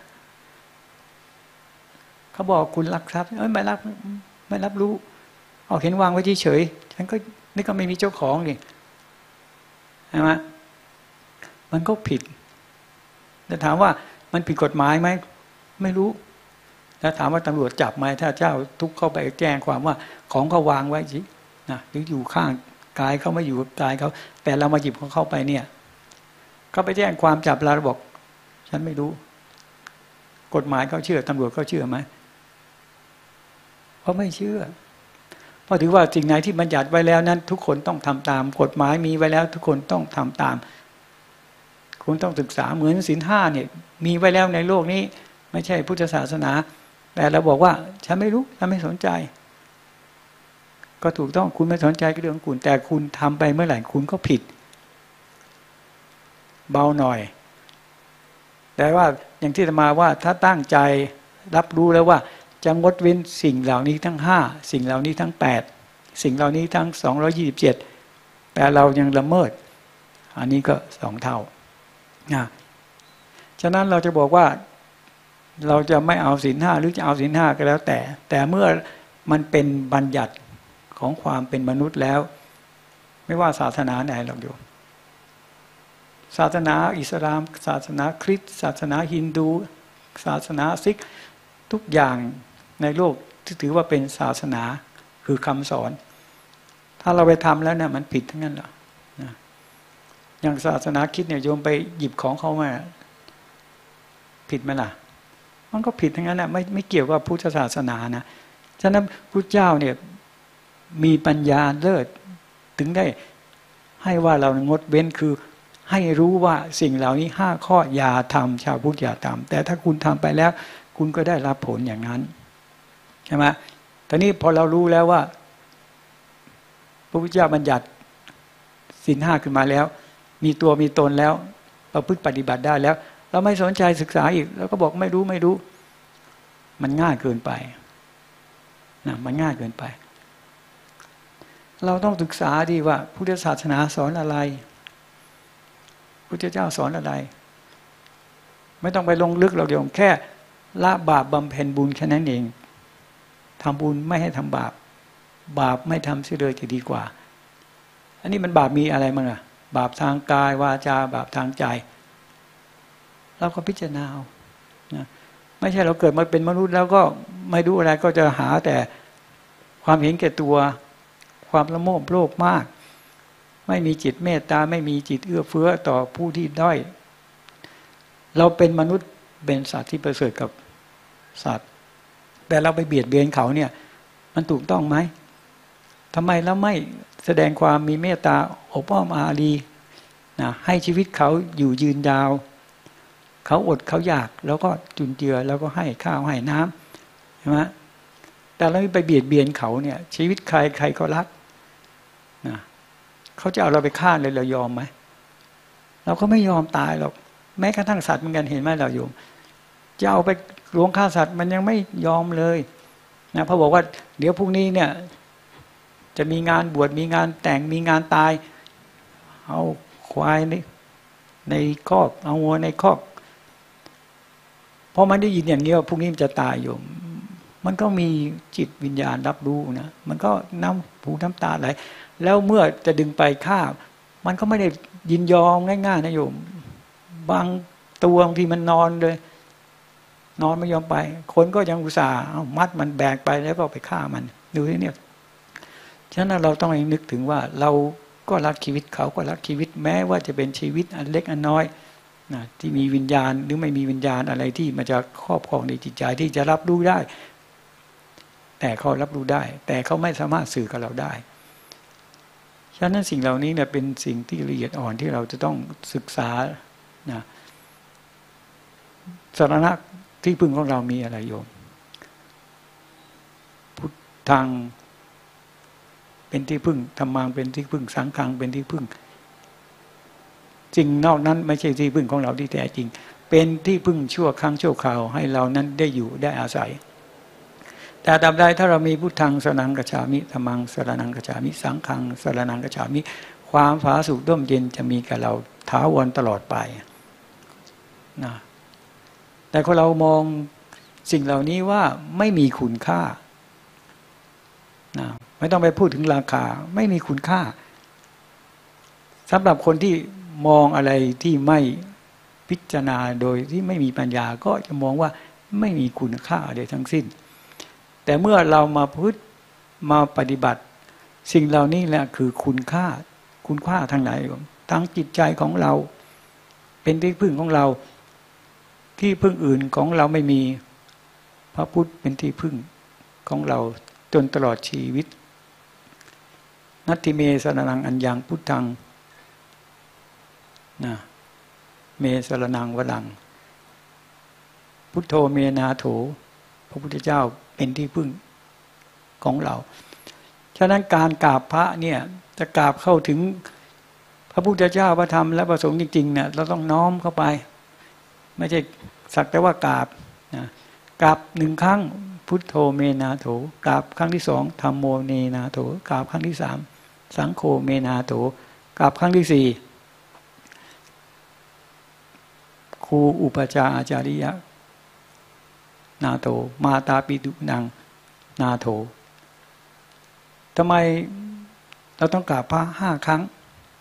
เขาบอกคุณลักทรัพย์เอ้ยไม่รับไม่รับรู้เอาเห็นวางไว้เฉยๆฉันก็นี่ก็ไม่มีเจ้าของนี่ใช่ไหมมันก็ผิดแต่ถามว่ามันผิดกฎหมายไหมไม่รู้แล้วถามว่าตำรวจจับไหมถ้าเจ้าทุกเข้าไปแจ้งความว่าของเขาวางไว้สินะหรืออยู่ข้างกายเขาไม่อยู่กายเขาแต่เรามาหยิบของเขาไปเนี่ยเขาไปแจ้งความจับเราบอกฉันไม่รู้กฎหมายเขาเชื่อตำรวจเขาเชื่อไหมเพราะไม่เชื่อเพราะถือว่าสิ่งไหนที่บัญญัติไว้แล้วนั้นทุกคนต้องทำตามกฎหมายมีไว้แล้วทุกคนต้องทำตามคุณต้องศึกษาเหมือนศีลห้าเนี่ยมีไว้แล้วในโลกนี้ไม่ใช่พุทธศาสนาแต่เราบอกว่าฉันไม่รู้ฉันไม่สนใจก็ถูกต้องคุณไม่สนใจก็เรื่องของคุณแต่คุณทำไปเมื่อไหร่คุณก็ผิดเบาหน่อยแต่ว่าอย่างที่อาตมาว่าถ้าตั้งใจรับรู้แล้วว่าจะงดเว้นสิ่งเหล่านี้ทั้งห้าสิ่งเหล่านี้ทั้งแปดสิ่งเหล่านี้ทั้งสองร้อยยี่สิบเจ็ดแต่เรายังละเมิดอันนี้ก็สองเท่านะฉะนั้นเราจะบอกว่าเราจะไม่เอาศีลห้าหรือจะเอาศีลห้าก็แล้วแต่แต่เมื่อมันเป็นบัญญัติของความเป็นมนุษย์แล้วไม่ว่าศาสนาไหนหรอกโยมศาสนาอิสลามศาสนาคริสต์ศาสนาฮินดูศาสนาซิกทุกอย่างในโลกที่ถือว่าเป็นศาสนาคือคำสอนาเราไปทำแล้วเนี่ยมันผิดทั้งนั้นแหละนะอย่างศาสนาคริสต์เนี่ยโยมไปหยิบของเขามาผิดไหมล่ะมันก็ผิดทั้งนั้นแหละไม่ไม่เกี่ยวกับพุทธศาสนานะฉะนั้นพุทธเจ้าเนี่ยมีปัญญาเลิศถึงได้ให้ว่าเรางดเว้นคือให้รู้ว่าสิ่งเหล่านี้ห้าข้ออย่าทำชาวพุทธอย่าทำแต่ถ้าคุณทำไปแล้วคุณก็ได้รับผลอย่างนั้นใช่ไหมตอนนี้พอเรารู้แล้วว่าพระพุทธเจ้าบัญญัติศีลห้าขึ้นมาแล้วมีตัวมีตนแล้วประพฤติปฏิบัติได้แล้วเราไม่สนใจศึกษาอีกแล้วก็บอกไม่รู้ไม่รู้มันง่ายเกินไปนะมันง่ายเกินไปเราต้องศึกษาดีว่าพุทธศาสนาสอนอะไรพุทธเจ้าสอนอะไรไม่ต้องไปลงลึกเราเดียวแค่ละบาปบำเพ็ญบุญแค่นั้นเองทำบุญไม่ให้ทำบาปบาปไม่ทำเสียเลยจะดีกว่าอันนี้มันบาปมีอะไรมั้งอะบาปทางกายวาจาบาปทางใจเราก็พิจารณาเอานะไม่ใช่เราเกิดมาเป็นมนุษย์แล้วก็ไม่รู้อะไรก็จะหาแต่ความเห็นแก่ตัวความละโมบโลภมากไม่มีจิตเมตตาไม่มีจิตเอื้อเฟื้อต่อผู้ที่ด้อยเราเป็นมนุษย์เป็นสัตว์ที่ประเสริฐกับสัตว์แต่เราไปเบียดเบียนเขาเนี่ยมันถูกต้องไหมทำไมเราไม่แสดงความมีเมตตาอบอ้อมอารีนะให้ชีวิตเขาอยู่ยืนยาวเขาอดเขาอยากแล้วก็จุนเจือแล้วก็ให้ข้าวให้น้ำใช่ไหมแต่เราไปเบียดเบียนเขาเนี่ยชีวิตใครใครก็รักนะเขาจะเอาเราไปฆ่าเลยเรายอมไหมเราก็ไม่ยอมตายหรอกแม้กระทั่งสัตว์เหมือนกันเห็นไหมเราโยมจะเอาไปลวงฆ่าสัตว์มันยังไม่ยอมเลยนะพระบอกว่าเดี๋ยวพรุ่งนี้เนี่ยจะมีงานบวชมีงานแต่งมีงานตายเอาควายในในคอกเอาวัวในคอกพอมันได้ยินอย่างนี้ว่าพรุ่งนี้มันจะตายโยมมันก็มีจิตวิญญาณรับรู้นะมันก็น้ำหูน้ำตาไหลแล้วเมื่อจะดึงไปฆ่ามันก็ไม่ได้ยินยอมง่ายๆนะโยมบางตัวบางทีมันนอนเลยนอนไม่ยอมไปคนก็ยังอุตส่าห์เอามัดมันแบกไปแล้วก็ไปฆ่ามันดูที่เนี่ยฉะนั้นเราต้องนึกถึงว่าเราก็รักชีวิตเขาก็รักชีวิตแม้ว่าจะเป็นชีวิตอันเล็กอันน้อยนะที่มีวิญญาณหรือไม่มีวิญญาณอะไรที่มันจะครอบครองในจิตใจที่จะรับรู้ได้แต่เขารับรู้ได้แต่เขาไม่สามารถสื่อกับเราได้ฉะนั้นสิ่งเหล่านี้เนี่ยเป็นสิ่งที่ละเอียดอ่อนที่เราจะต้องศึกษานะสรณะที่พึ่งของเรามีอะไรโยมพุทธังเป็นที่พึ่งธรรมังเป็นที่พึ่งสังฆังเป็นที่พึ่งสิ่งนอกนั้นไม่ใช่ที่พึ่งของเราที่แท้จริงเป็นที่พึ่งชั่วครั้งชั่วคราวให้เรานั้นได้อยู่ได้อาศัยแต่ตราบใดถ้าเรามีพุทธังสรณังกัจฉามิธัมมังสรณังกัจฉามิสังฆังสรณังกัจฉามิความผาสุกร่มเย็นจะมีกับเราถาวรตลอดไปนะแต่คนเรามองสิ่งเหล่านี้ว่าไม่มีคุณค่านะไม่ต้องไปพูดถึงราคาไม่มีคุณค่าสำหรับคนที่มองอะไรที่ไม่พิจารณาโดยที่ไม่มีปัญญาก็จะมองว่าไม่มีคุณค่าใดทั้งสิ้นแต่เมื่อเรามาพึ่งมาปฏิบัติสิ่งเหล่านี้แหละคือคุณค่าคุณค่าทางไหนทางจิตใจของเราเป็นที่พึ่งของเราที่พึ่งอื่นของเราไม่มีพระพุทธเป็นที่พึ่งของเราจนตลอดชีวิตนัตถิเมสรณังอัญญังพุทธังนะเมสรณังวรังพุทโธเมนาโถพระพุทธเจ้าเป็นที่พึ่งของเราฉะนั้นการกราบพระเนี่ยจะกราบเข้าถึงพระพุทธเจ้าพระธรรมและพระสงฆ์จริงๆเนี่ยเราต้องน้อมเข้าไปไม่ใช่สักแต่ว่ากราบนะกราบหนึ่งครั้งพุทโธเมนาโถกราบครั้งที่สองธัมโมเมนาโถกราบครั้งที่สามสังโฆเมนาโถกราบครั้งที่สี่ครูอุปชาอาจาริยะนาโถมาตาปิตุนังนาโถทำไมเราต้องกราบพระห้าครั้ง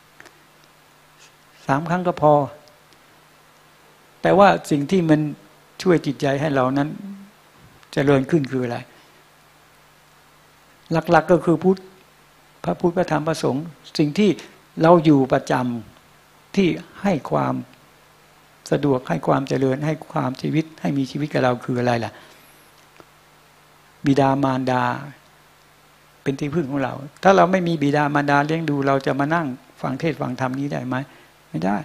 สามครั้งก็พอแต่ว่าสิ่งที่มันช่วยจิตใจให้เรานั้นเจริญขึ้นคืออะไรหลักๆ ก็คือพุทธพระพุทธพระธรรมพระสงฆ์สิ่งที่เราอยู่ประจำที่ให้ความสะดวกให้ความเจริญให้ความชีวิตให้มีชีวิตกับเราคืออะไรล่ะบิดามารดาเป็นที่พึ่งของเราถ้าเราไม่มีบิดามารดาเลี้ยงดูเราจะมานั่งฟังเทศน์ฟังธรรมนี้ได้ไหมไม่ได้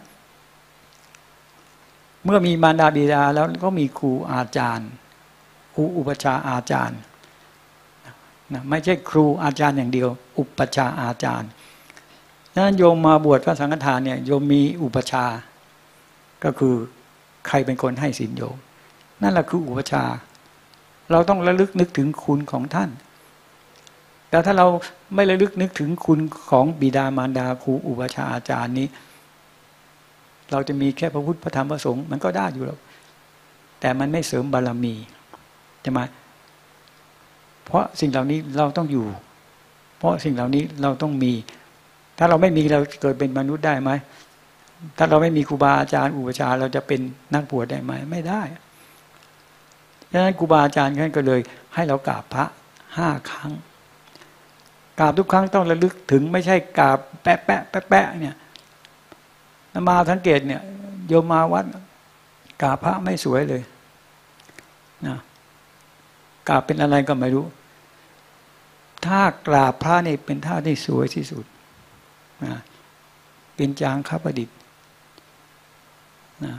เมื่อมีมารดาบิดาแล้วก็มีครูอาจารย์ครูอุปชาอาจารย์นะไม่ใช่ครูอาจารย์อย่างเดียวอุปชาอาจารย์นั้นโยมมาบวชพระสังฆทานเนี่ยโยมมีอุปชาก็คือใครเป็นคนให้ศีลโยมนั่นแหละคืออุปชาเราต้องระลึกนึกถึงคุณของท่านแต่ถ้าเราไม่ระลึกนึกถึงคุณของบิดามารดาครูอุปชาอาจารย์นี้เราจะมีแค่พระพุทธพระธรรมพระสงฆ์มันก็ได้อยู่แล้วแต่มันไม่เสริมบารมีใช่ไหมเพราะสิ่งเหล่านี้เราต้องอยู่เพราะสิ่งเหล่านี้เราต้องมีถ้าเราไม่มีเราเกิดเป็นมนุษย์ได้ไหมถ้าเราไม่มีครูบาอาจารย์อุปชาเราจะเป็นนักบวชได้ไหมไม่ได้ดังนั้นครูบาอาจารย์ท่านก็เลยให้เรากราบพระห้าครั้งกราบทุกครั้งต้องระลึกถึงไม่ใช่กราบแปะแปะแปะแปะเนี่ยมาสังเกตเนี่ยโยมมาวัดกราบพระไม่สวยเลยนะกราบเป็นอะไรก็ไม่รู้ถ้ากราบพระนี่เป็นท่าที่สวยที่สุดนะเป็นจางคประดิษฐ์นะ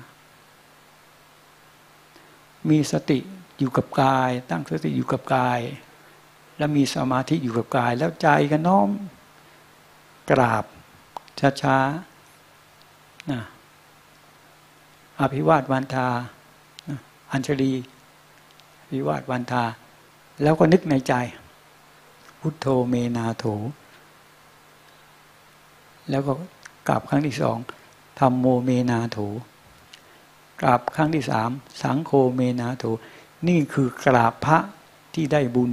มีสติอยู่กับกายตั้งสติอยู่กับกายแล้วมีสมาธิอยู่กับกายแล้วใจก็น้อมกราบช้าๆนะอภิวาทวันทาอัญชลีอภิวาทวันทาแล้วก็นึกในใจพุทโธเมนาโถแล้วก็กราบครั้งที่สองธัมโมเมนาโถกราบครั้งที่สามสังโฆเมนาโถนี่คือกราบพระที่ได้บุญ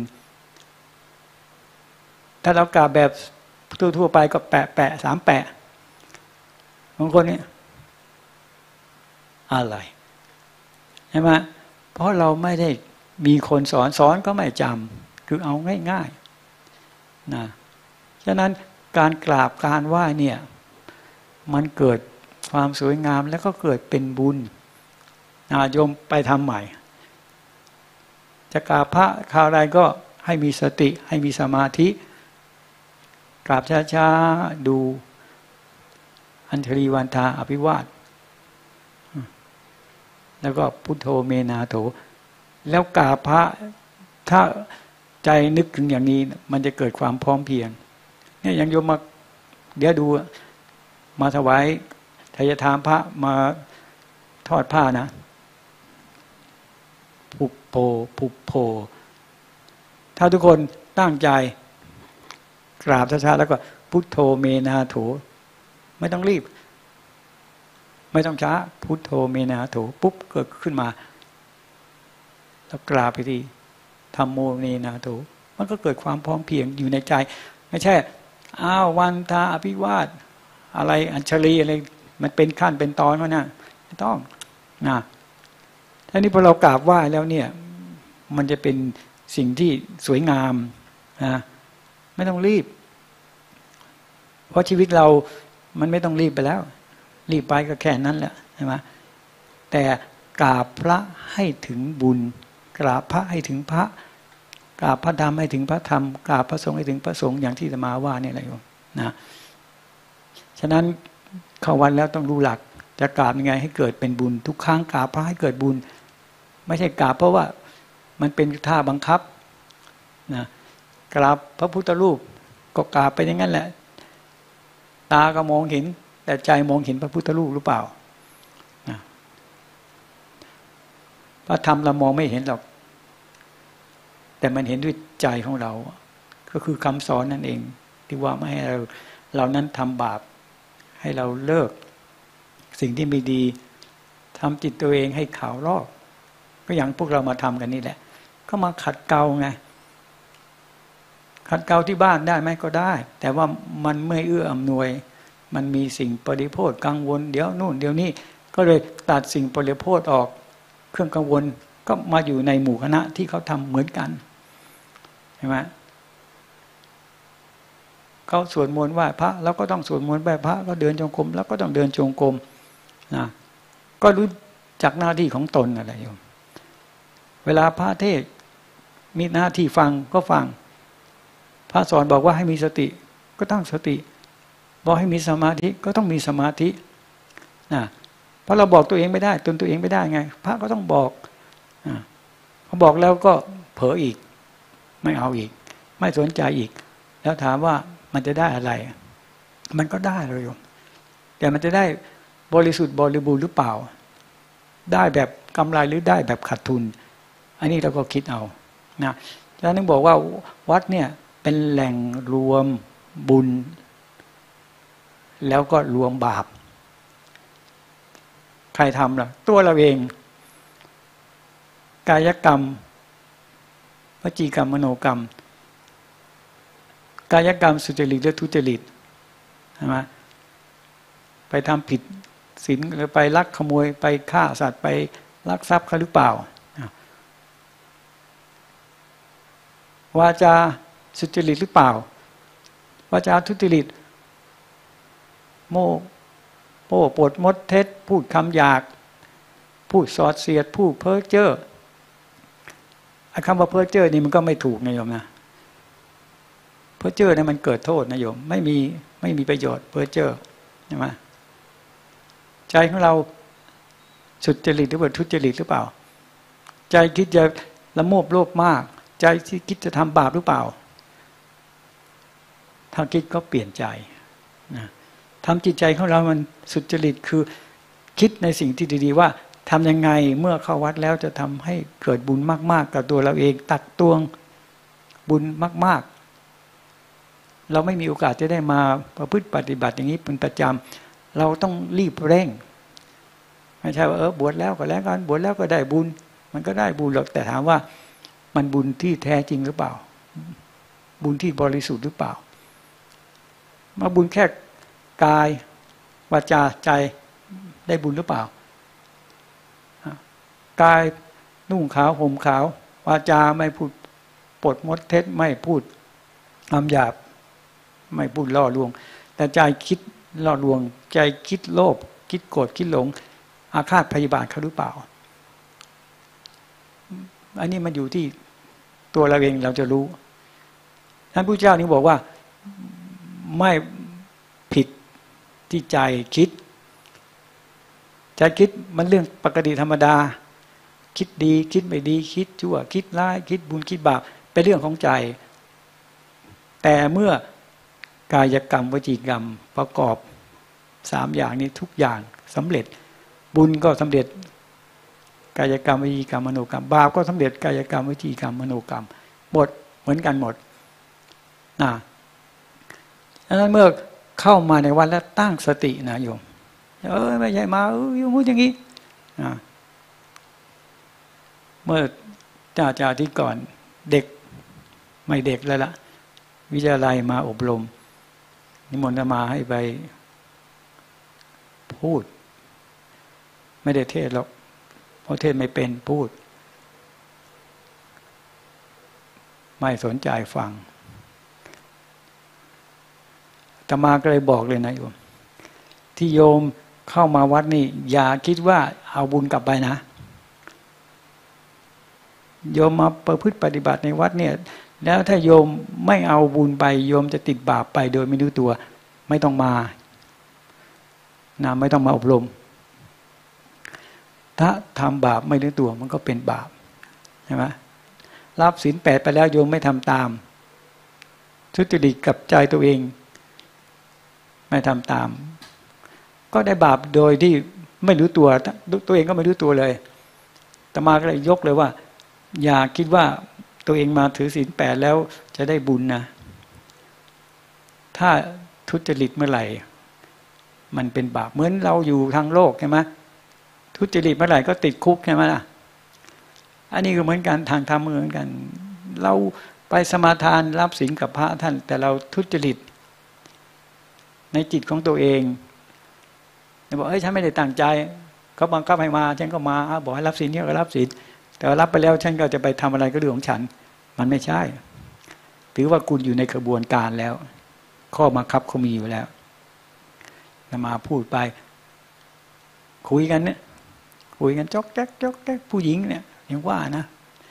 ถ้าเรากราบแบบทั่วๆไปก็แปะแปะสามแปะบางคนเนี่ยอะไรใช่ไหมเพราะเราไม่ได้มีคนสอนสอนก็ไม่จำคือเอาง่ายๆนะฉะนั้นการกราบการไหว้เนี่ยมันเกิดความสวยงามแล้วก็เกิดเป็นบุญโยมไปทำใหม่จะกราบพระคราวใดก็ให้มีสติให้มีสมาธิกราบช้าๆดูอัญชลีวันทาอภิวาทแล้วก็พุทโธเมนาโถแล้วกราบพระถ้าใจนึกถึงอย่างนี้มันจะเกิดความพร้อมเพรียงเนี่ยอย่างโยมมาเดี๋ยวดูมาถวายทายทานพระมาทอดผ้านะปุบโผปุบโผถ้าทุกคนตั้งใจกราบช้าๆแล้วก็พุทโธเมนาโถไม่ต้องรีบไม่ต้องช้าพุทโธเมนาโถปุ๊บเกิดขึ้นมาแล้วกราบไปทีธัมโมเมนาโถมันก็เกิดความพร้อมเพรียงอยู่ในใจไม่ใช่อ้าววันทาอภิวาทอะไรอัญชลีอะไรมันเป็นขั้นเป็นตอนวะนะไม่ต้องนะถ้านี้พอเรากราบไหว้แล้วเนี่ยมันจะเป็นสิ่งที่สวยงามนะไม่ต้องรีบเพราะชีวิตเรามันไม่ต้องรีบไปแล้วรีบไปก็แค่นั้นแหละใช่ไหมแต่กราบพระให้ถึงบุญกราบพระให้ถึงพระกราบพระธรรมให้ถึงพระธรรมกราบพระสงฆ์ให้ถึงพระสงฆ์อย่างที่อาตมาว่าเนี่ยอะไรอยู่นะฉะนั้นเข้าวันแล้วต้องรู้หลักจะกราบยังไงให้เกิดเป็นบุญทุกครั้งกราบพระให้เกิดบุญไม่ใช่กราบเพราะว่ามันเป็นท่าบังคับนะกราบพระพุทธรูปก็กราบไปอย่างนั้นแหละตาก็มองเห็นแต่ใจมองเห็นพระพุทธรูปหรือเปล่านะพระธรรมเรามองไม่เห็นหรอกแต่มันเห็นด้วยใจของเราก็คือคำสอนนั่นเองที่ว่าไม่ให้เราเรานั้นทำบาปให้เราเลิกสิ่งที่ไม่ดีทำจิตตัวเองให้ขาวรอบก็อย่างพวกเรามาทำกันนี่แหละก็มาขัดเกลาไงขัดเกลาที่บ้านได้ไหมก็ได้แต่ว่ามันไม่เอื้ออำนวยมันมีสิ่งปริโภคกังวลเดี๋ยวนู่นเดี๋ยวนี้ก็เลยตัดสิ่งปริโภคออกเครื่องกังวลก็มาอยู่ในหมู่คณะที่เขาทำเหมือนกันใช่ไหมเขาสวดมนต์ไหว้พระเราก็ต้องสวดมนต์ไหว้พระก็เดินจงกรมแล้วก็ต้องเดินจงกรมนะก็รู้จักหน้าที่ของตนอะไรโยมเวลาพระเทศมีหน้าที่ฟังก็ฟังพระสอนบอกว่าให้มีสติก็ตั้งสติบอกให้มีสมาธิก็ต้องมีสมาธินะเพราะเราบอกตัวเองไม่ได้ตนตัวเองไม่ได้ไงพระก็ต้องบอกนะพอบอกแล้วก็เผลออีกไม่เอาอีกไม่สนใจอีกแล้วถามว่ามันจะได้อะไรมันก็ได้เลยโยมแต่มันจะได้บริสุทธิ์บริบูรณ์หรือเปล่าได้แบบกำไรหรือได้แบบขาดทุนอันนี้เราก็คิดเอานะฉะนั้นบอกว่าวัดเนี่ยเป็นแหล่งรวมบุญแล้วก็รวมบาปใครทำล่ะตัวเราเองกายกรรมวจีกรรมมโนกรรมกายกรรมสุจริตและทุจริตใช่ไหมไปทำผิดศีลหรือไปลักขโมยไปฆ่าสัตว์ไปลักทรัพย์เขาหรือเปล่าวาจาสุจริตหรือเปล่าวาจาทุจริตโม้โป้ปดมดเท็จพูดคำหยาบพูดสอดเสียดพูดเพ้อเจ้อไอ้คำว่าเพ้อเจ้อนี่มันก็ไม่ถูกนะโยมนะเพ้อเจ้อเนี่ยมันเกิดโทษนะโยมไม่มีไม่มีประโยชน์เพ้อเจ้อใช่ไหมใจของเราสุจริตหรือว่าทุจริตหรือเปล่าใจคิดจะละโมบโลภมากใจที่คิดจะทำบาปหรือเปล่าถ้าคิดก็เปลี่ยนใจนะทำจิตใจของเรามันสุจริตคือคิดในสิ่งที่ดีๆว่าทำยังไงเมื่อเข้าวัดแล้วจะทำให้เกิดบุญมากๆกับตัวเราเองตักตวงบุญมากๆเราไม่มีโอกาสจะได้มาประพฤติปฏิบัติอย่างนี้เป็นประจำเราต้องรีบเร่งไม่ใช่ว่าเออบวชแล้วก็แล้วกันบวชแล้วก็ได้บุญมันก็ได้บุญหรอกแต่ถามว่ามันบุญที่แท้จริงหรือเปล่าบุญที่บริสุทธิ์หรือเปล่ามาบุญแค่กายวาจาใจได้บุญหรือเปล่ากายนุ่งขาวห่มขาววาจาไม่พูดปดมดเท็จไม่พูดคำหยาบไม่พูดล่อลวงแต่ใจคิดล่อลวงใจคิดโลภคิดโกรธคิดหลงอาฆาตพยาบาทเขาหรือเปล่าอันนี้มันอยู่ที่ตัวเราเองเราจะรู้ท่านพุทธเจ้านี่บอกว่าไม่ผิดที่ใจคิดใจคิดมันเรื่องปกติธรรมดาคิดดีคิดไม่ดีคิดชั่วคิดร้ายคิดบุญคิดบาปเป็นเรื่องของใจแต่เมื่อกายกรรมวจีกรรมประกอบสามอย่างนี้ทุกอย่างสำเร็จบุญก็สำเร็จกายกรรมวจีกรรมมโนกรรมบาปก็สำเร็จกายกรรมวจีกรรมมโนกรรมหมดเหมือนกันหมดนะดังนั้นเมื่อเข้ามาในวัดแล้วตั้งสตินะโยมเออไม่ใช่มาเออโยมพูดอย่างนี้นะเมื่อจ่าจ่าที่ก่อนเด็กไม่เด็กแล้วล่ะวิทยาลัยมาอบรมนิมนต์มาให้ไปพูดไม่ได้เทศหรอกเพราะเทศไม่เป็นพูดไม่สนใจฟังอาตมาก็เลยบอกเลยนะโยมที่โยมเข้ามาวัดนี่อย่าคิดว่าเอาบุญกลับไปนะโยมมาประพฤติปฏิบัติในวัดเนี่ยแล้วถ้าโยมไม่เอาบุญไปโยมจะติดบาปไปโดยไม่รู้ตัวไม่ต้องมานะไม่ต้องมาอบรมถ้าทำบาปไม่รู้ตัวมันก็เป็นบาปใช่ไหมรับศีลแปดไปแล้วโยมไม่ทำตามทุจริตกับใจตัวเองไม่ทำตามก็ได้บาปโดยที่ไม่รู้ตัวตัวเองก็ไม่รู้ตัวเลยอาตมาก็เลยยกเลยว่าอย่าคิดว่าตัวเองมาถือศีลแปดแล้วจะได้บุญนะถ้าทุจริตเมื่อไหร่มันเป็นบาปเหมือนเราอยู่ทางโลกใช่ไหมทุจริตเมื่อไหร่ก็ติดคุกใช่ไหมล่ะอันนี้ก็เหมือนกันทางธรรมเหมือนกันเราไปสมาทานรับศีลกับพระท่านแต่เราทุจริตในจิตของตัวเองบอกเอ้ยฉันไม่ได้ตั้งใจเขาบังคับให้มาฉันก็มาบอกให้รับศีลเนี่ยก็รับศีลแต่รับไปแล้วฉันก็จะไปทำอะไรก็เรื่องของฉันมันไม่ใช่ถือว่าคุณอยู่ในกระบวนการแล้วข้อบังคับเขามีอยู่แล้วมาพูดไปคุยกันเนี่ยคุยกันจอกแจ๊กจอกแจ๊กผู้หญิงเนี่ยยังว่านะ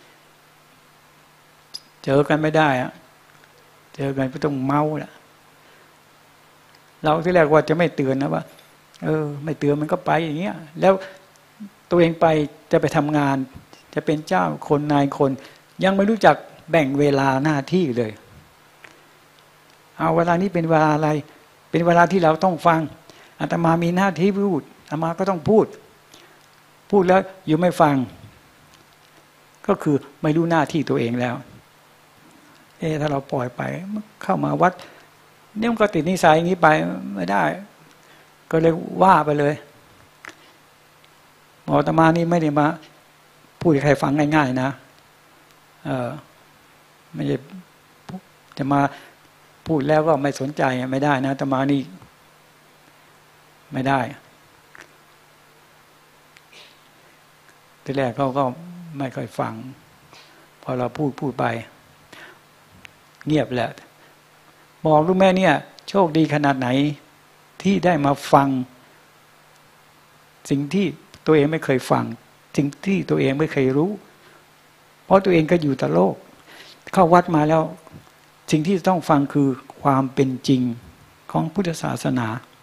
เจอกันไม่ได้อะเจอกันก็ต้องเมาแหละเราที่แรกว่าจะไม่เตือนนะว่าเออไม่เตือนมันก็ไปอย่างเงี้ยแล้วตัวเองไปจะไปทำงานจะเป็นเจ้าคนนายคนยังไม่รู้จักแบ่งเวลาหน้าที่เลยเอาเวลานี้เป็นเวลาอะไรเป็นเวลาที่เราต้องฟังอาตมามีหน้าที่พูดอาตมาก็ต้องพูดพูดแล้วอยู่ไม่ฟังก็คือไม่รู้หน้าที่ตัวเองแล้วเออถ้าเราปล่อยไปเข้ามาวัดเนี่ยมันก็ติดนิสัยอย่างนี้ไปไม่ได้ก็เลยว่าไปเลยอาตมานี่ไม่ได้มาพูดให้ใครฟังง่ายๆนะเออไม่ใช่จะมาพูดแล้วก็ไม่สนใจไม่ได้นะอาตมานี่ไม่ได้ทีแรกเขาก็ไม่ค่อยฟังพอเราพูดพูดไปเงียบแหละบอกลูกแม่เนี่ยโชคดีขนาดไหนที่ได้มาฟังสิ่งที่ตัวเองไม่เคยฟังสิ่งที่ตัวเองไม่เคยรู้เพราะตัวเองก็อยู่แต่โลกเข้าวัดมาแล้วสิ่งที่ต้องฟังคือความเป็นจริงของพุทธศาสนา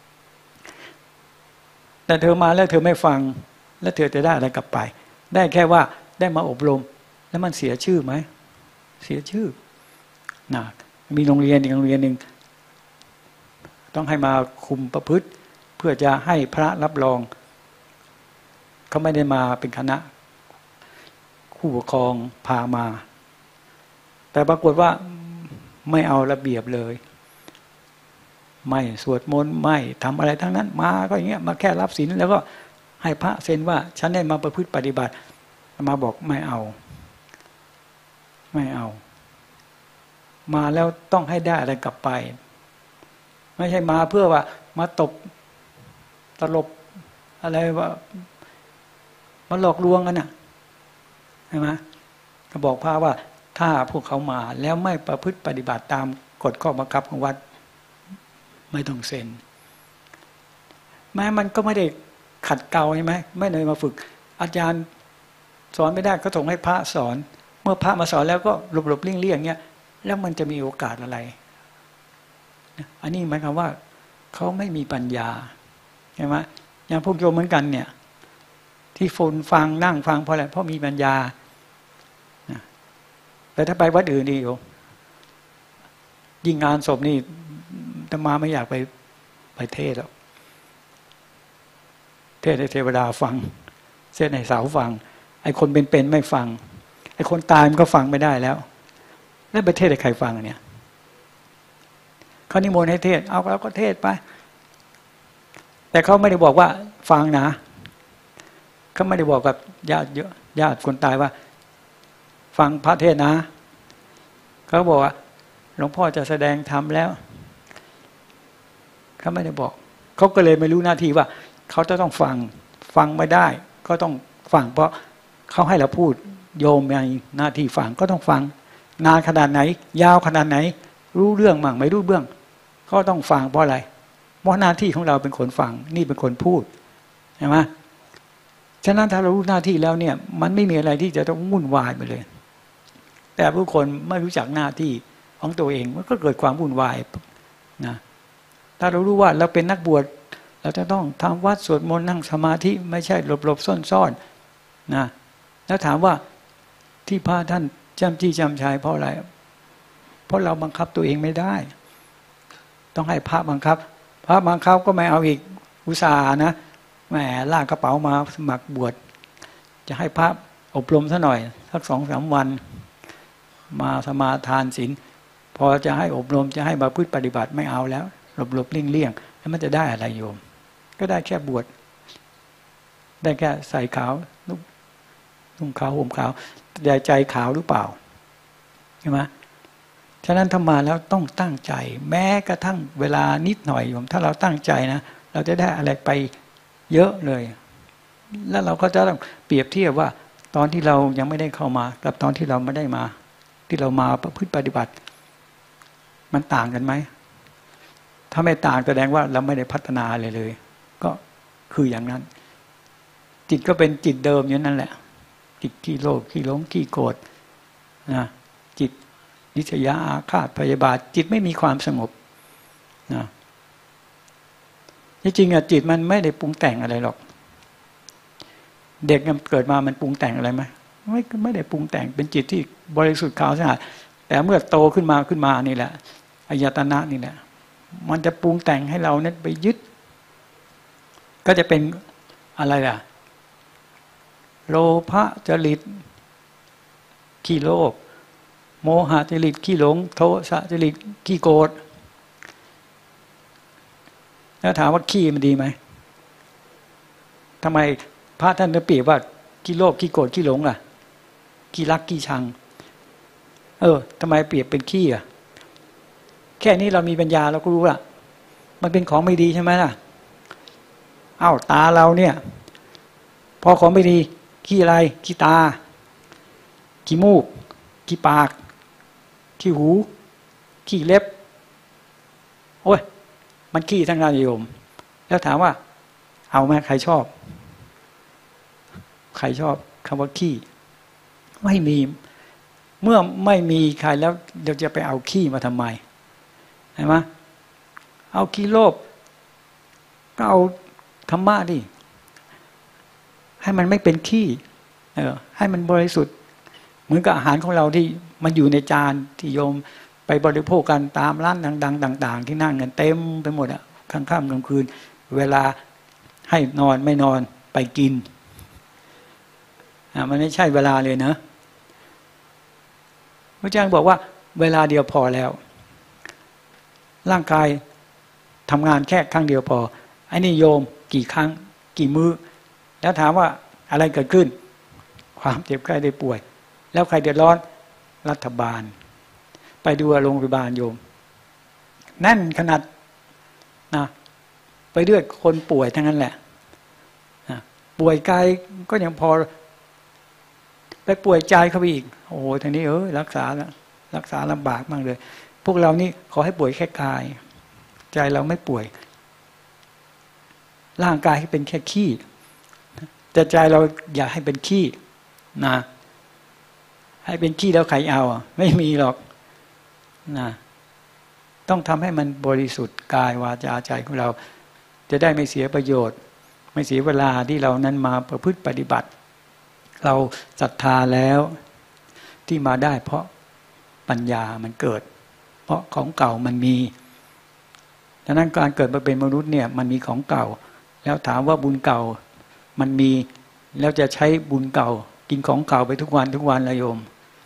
แต่เธอมาแล้วเธอไม่ฟังแล้วเธอจะได้อะไรกลับไปได้แค่ว่าได้มาอบรมแล้วมันเสียชื่อไหมเสียชื่อนะมีโรงเรียนอีกโรงเรียนหนึ่งต้องให้มาคุมประพฤติเพื่อจะให้พระรับรองเขาไม่ได้มาเป็นคณะผู้ปกครองพามาแต่ปรากฏว่าไม่เอาระเบียบเลยไม่สวดมนต์ไม่ทำอะไรทั้งนั้นมาก็อย่างเงี้ยมาแค่รับศีลแล้วก็ให้พระเซ็นว่าฉันได้มาประพฤติปฏิบัติมาบอกไม่เอาไม่เอามาแล้วต้องให้ได้อะไรกลับไปไม่ใช่มาเพื่อว่ามาตบตลบอะไรว่ามาหลอกลวงกันน่ะใช่ไหมก็บอกพระว่าถ้าพวกเขามาแล้วไม่ประพฤติปฏิบัติตามกฎข้อบังคับของวัดไม่ต้องเซ็นแม้มันก็ไม่ได้ขัดเกลาใช่ไหมไม่เลยมาฝึกอาจารย์สอนไม่ได้ก็ส่งให้พระสอนเมื่อพระมาสอนแล้วก็หลบหลบเลี่ยงเลี่ยงเงี้ยแล้วมันจะมีโอกาสอะไรอันนี้หมายความว่าเขาไม่มีปัญญาใช่ไหมอย่างพวกโยมเหมือนกันเนี่ยที่ฝนฟังนั่งฟังเพราะอะไรเพราะมีปัญญาแต่ถ้าไปวัดอื่นนี่โยมยิ่งงานศพนี่อาตมาไม่อยากไปไปเทศแล้วเทศให้เทวดาฟังเทศให้สาวฟังไอ้คนเป็นๆไม่ฟังไอ้คนตายมันก็ฟังไม่ได้แล้วแล้วไปเทศให้ใครฟังเนี่ยเขานิมนต์ให้เทศเอาแล้วก็เทศไปแต่เขาไม่ได้บอกว่าฟังนะเขาไม่ได้บอกกับญาติญาติคนตายว่าฟังพระเทศนะเขาบอกว่าหลวงพ่อจะแสดงธรรมแล้วเขาไม่ได้บอกเขาก็เลยไม่รู้หน้าที่ว่าเขาจะต้องฟังฟังไม่ได้ก็ต้องฟังเพราะเขาให้เราพูดโยมมีหน้าที่ฟังก็ต้องฟังนานขนาดไหนยาวขนาดไหนรู้เรื่องมั่งไม่รู้เรื่องก็ต้องฟังเพราะอะไรเพราะหน้าที่ของเราเป็นคนฟังนี่เป็นคนพูดใช่ไหมฉะนั้นถ้าเรารู้หน้าที่แล้วเนี่ยมันไม่มีอะไรที่จะต้องวุ่นวายไปเลยแต่ผู้คนไม่รู้จักหน้าที่ของตัวเองมันก็เกิดความวุ่นวายนะถ้าเรารู้ว่าเราเป็นนักบวชเราจะต้องทำวัดสวดมนต์นั่งสมาธิไม่ใช่หลบหลบซ่อนซ่อนนะแล้วถามว่าที่พระท่านจำจี้จำชัยเพราะอะไรเพราะเราบังคับตัวเองไม่ได้ต้องให้พระบังคับพระบังคับก็ไม่เอาอีกอุตส่าห์นะแหมลากกระเป๋ามาสมัครบวชจะให้พระอบรมซะหน่อยสักสองสามวันมาสมาทานศีลพอจะให้อบรมจะให้มาพึ่งปฏิบัติไม่เอาแล้วหลบหลบเลี่ยงเลี่ยงแล้วมันจะได้อะไรโยมก็ได้แค่บวชได้แค่ใส่ขาวนุ่งขาวห่มขาวแต่ใจขาวหรือเปล่าใช่ไหมฉะนั้นถ้ามาแล้วต้องตั้งใจแม้กระทั่งเวลานิดหน่อยโยมถ้าเราตั้งใจนะเราจะได้อะไรไปเยอะเลยแล้วเราก็จะต้องเปรียบเทียบว่าตอนที่เรายังไม่ได้เข้ามากับตอนที่เราไม่ได้มาที่เรามาประพฤติปฏิบัติมันต่างกันไหมถ้าไม่ต่างแสดงว่าเราไม่ได้พัฒนาเลยเลยก็คืออย่างนั้นจิตก็เป็นจิตเดิมอย่างนั้นแหละจิตขี้โลภขี้หลงขี้โกรธนะจิตนิสยาอาฆาตพยาบาทจิตไม่มีความสงบนะจริงๆอะจิตมันไม่ได้ปรุงแต่งอะไรหรอกเด็กเกิดมามันปรุงแต่งอะไรไหมไม่ไม่ได้ปรุงแต่งเป็นจิตที่บริสุทธิ์ขาวสะอาดแต่เมื่อโตขึ้นมาขึ้นมานี่แหละอายตนะนี่แหละมันจะปรุงแต่งให้เรานั้นไปยึดก็จะเป็นอะไรล่ะโลภะจริตขี้โลภโมหะจริตขี้หลงโทสะจริตขี้โกรธแล้วถามว่าขี้มันดีไหมทำไมพระท่านจะเปรียบว่าขี้โลภขี้โกรธขี้หลงล่ะขี้รักขี้ชังเออทำไมเปรียบเป็นขี้อ่ะแค่นี้เรามีปัญญาเราก็รู้ละมันเป็นของไม่ดีใช่ไหมล่ะอ้าวตาเราเนี่ยพอของไม่ดีขี้อะไรขี้ตาขี้มูกขี้ปากขี้หูขี้เล็บโอ้ยมันขี้ทั้งนั้นโยมแล้วถามว่าเอาไหมใครชอบใครชอบคำว่าขี้ไม่มีเมื่อไม่มีใครแล้วเดี๋ยวจะไปเอาขี้มาทำไมเห็นไหมเอาขี้โลภก็เอาธรรมะดิให้มันไม่เป็นขี้เออให้มันบริสุทธิ์เหมือนกับอาหารของเราที่มันอยู่ในจานที่โยมไปบริโภคกันตามร้านดังๆต่างๆที่นั่งกันเต็มไปหมดอ่ะค่ำๆกลางคืนเวลาให้นอนไม่นอนไปกินอ่ะมันไม่ใช่เวลาเลยนะพระเจ้าบอกว่าเวลาเดียวพอแล้วร่างกายทำงานแค่ครั้งเดียวพอไอ้นี่โยมกี่ครั้งกี่มื้อแล้วถามว่าอะไรเกิดขึ้นความเจ็บไข้ได้ป่วยแล้วใครเดือดร้อนรัฐบาลไปดูโรงพยาบาลโยมนั่นขนาดนะไปด้วยคนป่วยทั้งนั้นแหละนะป่วยกายก็ยังพอไปป่วยใจเข้าไปอีกโอ้โหทีนี้เออรักษารักษาลำบากมากเลยพวกเรานี่ขอให้ป่วยแค่กายใจเราไม่ป่วยร่างกายให้เป็นแค่ขี้แต่ใจเราอยากให้เป็นขี้นะให้เป็นขี้แล้วใครเอาไม่มีหรอกนะต้องทำให้มันบริสุทธิ์กายวาจาใจของเราจะได้ไม่เสียประโยชน์ไม่เสียเวลาที่เรานั้นมาประพฤติปฏิบัติเราศรัทธาแล้วที่มาได้เพราะปัญญามันเกิดเพราะของเก่ามันมีดังนั้นการเกิดมาเป็นมนุษย์เนี่ยมันมีของเก่าแล้วถามว่าบุญเก่ามันมีแล้วจะใช้บุญเก่ากินของเก่าไปทุกวันทุกวันละโยม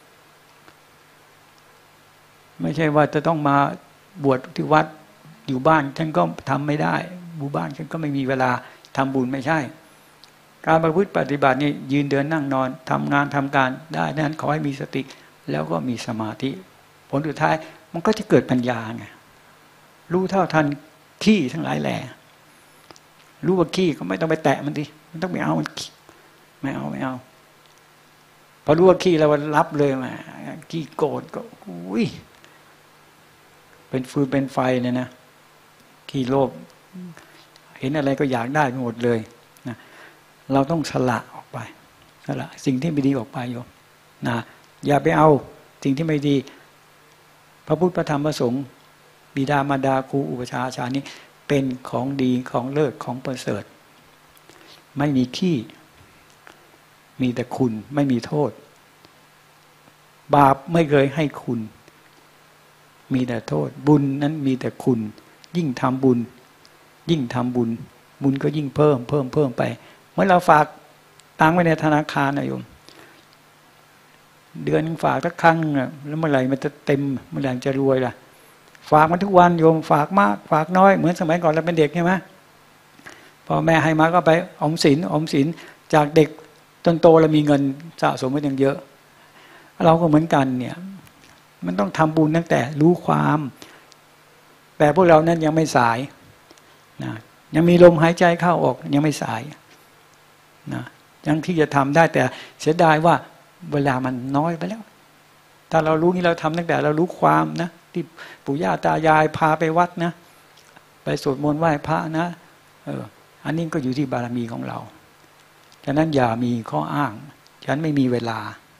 ไม่ใช่ว่าจะต้องมาบวชที่วัดอยู่บ้านฉันก็ทำไม่ได้บูบ้านฉันก็ไม่มีเวลาทำบุญไม่ใช่การประพฤติปฏิบัตินี่ยืนเดินนั่งนอนทำงานทำการได้นั้นขอให้มีสติแล้วก็มีสมาธิผลสุดท้ายมันก็จะเกิดปัญญาไงรู้เท่าทันขี้ทั้งหลายแหล่รู้ว่าขี้ก็ไม่ต้องไปแตะมันดิมันต้องไม่เอาไม่เอาไม่เอาพอรู้ว่าขี้แล้วรับเลยมาขี้โกรธก็อุ้ยเป็นฟืนเป็นไฟเลยนะขี้โลภเห็นอะไรก็อยากได้ไปหมดเลยนะเราต้องสละออกไปสละสิ่งที่ไม่ดีออกไปโยมนะอย่าไปเอาสิ่งที่ไม่ดีพระพุทธพระธรรมพระสงฆ์บิดามารดาครูอุปชาอาจารย์นี้เป็นของดีของเลิศของประเสริฐไม่มีขี้มีแต่คุณไม่มีโทษบาปไม่เคยให้คุณมีแต่โทษบุญนั้นมีแต่คุณยิ่งทำบุญยิ่งทำบุญบุญก็ยิ่งเพิ่มเพิ่มเพิ่มไปเมื่อเราฝากตังไว้ในธนาคารนะโยมเดือนนึงฝากสักครั้งแล้วเมื่อไหร่มันจะเต็มเมื่อไหร่จะรวยล่ะฝากมันทุกวันโยมฝากมากฝากน้อยเหมือนสมัยก่อนเราเป็นเด็กใช่ไหมพอแม่ให้มาก็ไปออมสินออมสินจากเด็กจนโตเรามีเงินสะสมไว้อย่างเยอะเราก็เหมือนกันเนี่ยมันต้องทำบุญตั้งแต่รู้ความแต่พวกเรานั้นยังไม่สายนะยังมีลมหายใจเข้าออกยังไม่สายนะยังที่จะทำได้แต่เสียดายว่าเวลามันน้อยไปแล้วถ้าเรารู้นี่เราทำตั้งแต่เรารู้ความนะที่ปู่ย่าตายายพาไปวัดนะไปสวดมนต์ไหว้พระนะเอออันนี้ก็อยู่ที่บารมีของเราฉะนั้นอย่ามีข้ออ้างฉันไม่มีเวลา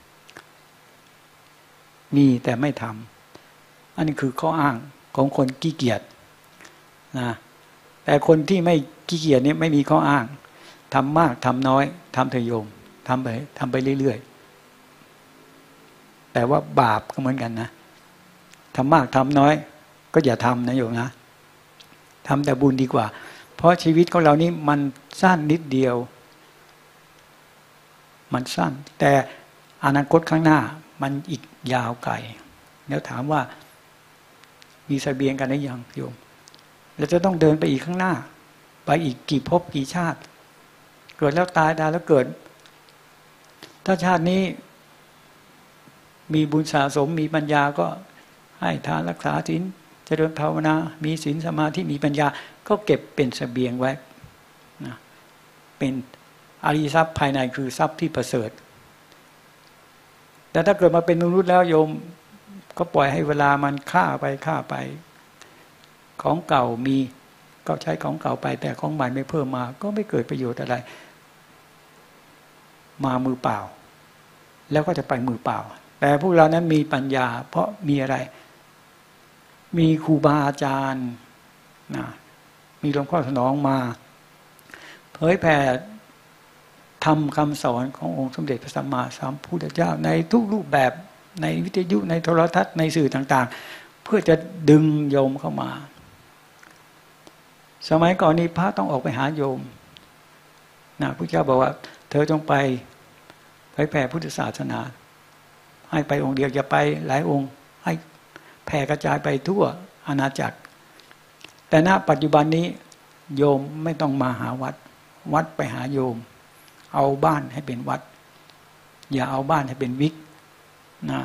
มีแต่ไม่ทำอันนี้คือข้ออ้างของคนขี้เกียจนะแต่คนที่ไม่ขี้เกียจนี่ไม่มีข้ออ้างทำมากทำน้อยทำเถอะโยมทำไปทำไปเรื่อยๆแต่ว่าบาปก็เหมือนกันนะทำมากทำน้อยก็อย่าทำนะโยมนะทำแต่บุญดีกว่าเพราะชีวิตของเรานี่มันสั้นนิดเดียวมันสั้นแต่อนาคตข้างหน้ามันอีกยาวไกลแล้วถามว่ามีเสบียงกันหรือยังโยมเราจะต้องเดินไปอีกข้างหน้าไปอีกกี่ภพกี่ชาติเกิดแล้วตายตายแล้วเกิดถ้าชาตินี้มีบุญสะสมมีปัญญาก็ให้ทานรักษาศีลเจริญภาวนามีศีลสมาธิมีปัญญาก็เก็บเป็นเสบียงไว้นะเป็นอริยทรัพย์ภายในคือทรัพย์ที่ประเสริฐแต่ถ้าเกิดมาเป็นมนุษย์แล้วโยมก็ปล่อยให้เวลามันฆ่าไปฆ่าไปของเก่ามีก็ใช้ของเก่าไปแต่ของใหม่ไม่เพิ่มมาก็ไม่เกิดประโยชน์อะไรมามือเปล่าแล้วก็จะไปมือเปล่าแต่พวกเรานั้นมีปัญญาเพราะมีอะไรมีครูบาอาจารย์นะมีหลวงพ่อสนองมาเผยแผ่ทำคำสอนขององค์สมเด็จพระสัมมาสัมพุทธเจ้าในทุกรูปแบบในวิทยุในโทรทัศน์ในสื่อต่างๆเพื่อจะดึงโยมเข้ามาสมัยก่อนนี้พระต้องออกไปหาโยมนะพระเจ้าบอกว่าเธอจงไปเผยแผ่พุทธศาสนาให้ไปองค์เดียวอย่าไปหลายองค์ให้แผ่กระจายไปทั่วอาณาจักรแต่ณปัจจุบันนี้โยมไม่ต้องมาหาวัดวัดไปหาโยมเอาบ้านให้เป็นวัดอย่าเอาบ้านให้เป็นวิกนะ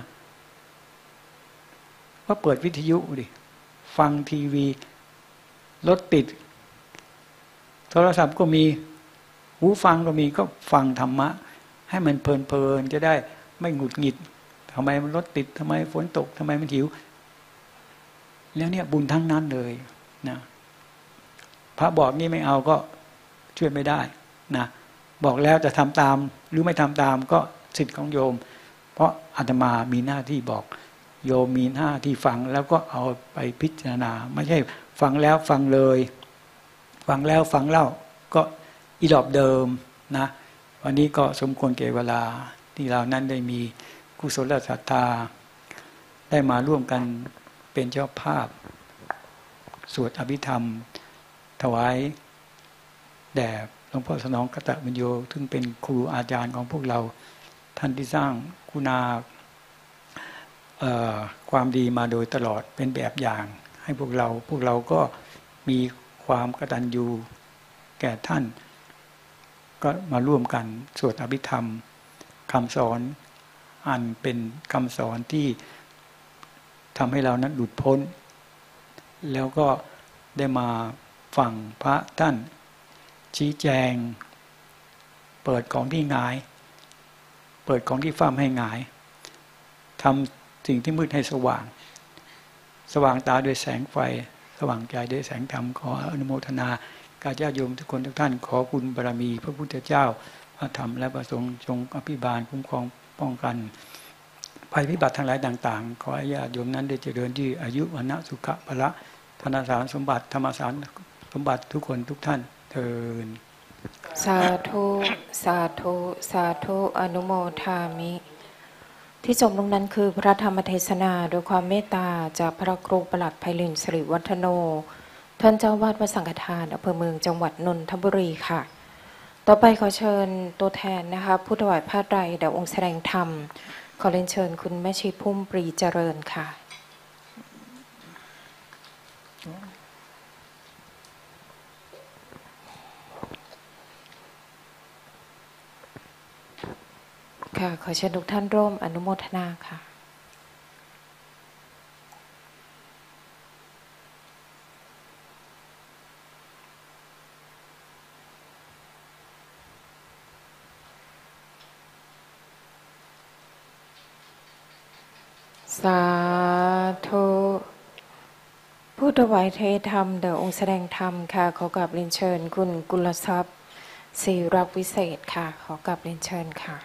ก็เปิดวิทยุดิฟังทีวีรถติดโทรศัพท์ก็มีหูฟังก็มีก็ฟังธรรมะให้มันเพลินๆจะได้ไม่หงุดหงิดทำไมมันรถติดทำไมฝนตกทำไมมันหิวแล้วเนี่ยบุญทั้งนั้นเลยนะพระบอกนี่ไม่เอาก็ช่วยไม่ได้นะบอกแล้วจะทำตามหรือไม่ทำตามก็สิทธิ์ของโยมเพราะอาตมามีหน้าที่บอกโยมมีหน้าที่ฟังแล้วก็เอาไปพิจารณาไม่ใช่ฟังแล้วฟังเลยฟังแล้วฟังเล่าก็อีหลอบเดิมนะวันนี้ก็สมควรแก่เวลาที่เรานั้นได้มีกุศลศรัทธาได้มาร่วมกันเป็นเจ้าภาพสวดอภิธรรมถวายแด่หลวงพ่อสนองกตวิญโยซึ่งเป็นครูอาจารย์ของพวกเราท่านที่สร้างคุณาความดีมาโดยตลอดเป็นแบบอย่างให้พวกเราพวกเราก็มีความกตัญญูแก่ท่านก็มาร่วมกันสวดอภิธรรมคำสอนอันเป็นคำสอนที่ทำให้เรานั้นหลุดพ้นแล้วก็ได้มาฟังพระท่านชี้แจงเปิดของที่หงายเปิดของที่ฟ้ามให้หงายทำสิ่งที่มืดให้สว่างสว่างตาด้วยแสงไฟสว่างใจด้วยแสงธรรมขออนุโมทนาญาติโยมทุกคนทุกท่านขอคุณบารมีพระพุทธเจ้าพระธรรมและพระสงฆ์จงอภิบาลคุ้มครองป้องกันภัยพิบัติทั้งหลายต่างๆขอให้ญาติโยมนั้นได้เจริญที่อายุวรรณะสุขะพละธนสารสมบัติธรรมสารสมบัติทุกคนทุกท่านเทินสาธุสาธุสาธุอนุโมทามิที่จบลงนั้นคือพระธรรมเทศนาโดยความเมตตาจากพระครูประหลัดไพลินสิริวัฒโนท่านเจ้าวาดวัดสังฆทานอำเภอเมืองจังหวัดนนทบุรีค่ะต่อไปขอเชิญตัวแทนนะคะผู้ถวายผ้าไตรแด่องค์แสดงธรรมขอเรียนเชิญคุณแม่ชีพุ่มปรีเจริญค่ะค่ะขอเชิญทุกท่านร่วมอนุโมทนาค่ะสาธุพุทถวายเทธรรมเดอองค์แสดงธรรมค่ะขอกราบเรียนเชิญคุณกุลทรัพย์ศรีรักวิเศษค่ะขอกราบเรียนเชิญค่ะ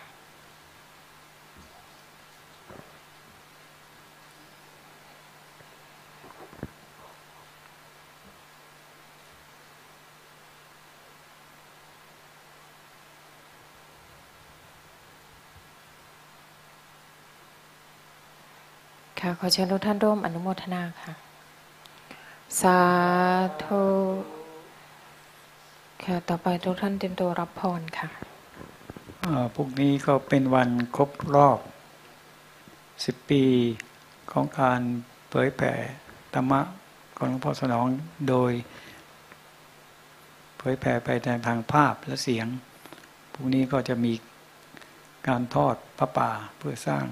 ค่ะขอเชิญทุกท่านร่วมอนุโมทนาค่ะสาธุค่ะต่อไปทุกท่านเตรียมตัวรับพรค่ะพรุ่งนี้ก็เป็นวันครบรอบสิบปีของการเผยแผ่ธรรมะของหลวงพ่อสนองโดยเผยแผ่ไปทางภาพและเสียงพรุ่งนี้ก็จะมีการทอดพระป่าเพื่อสร้าง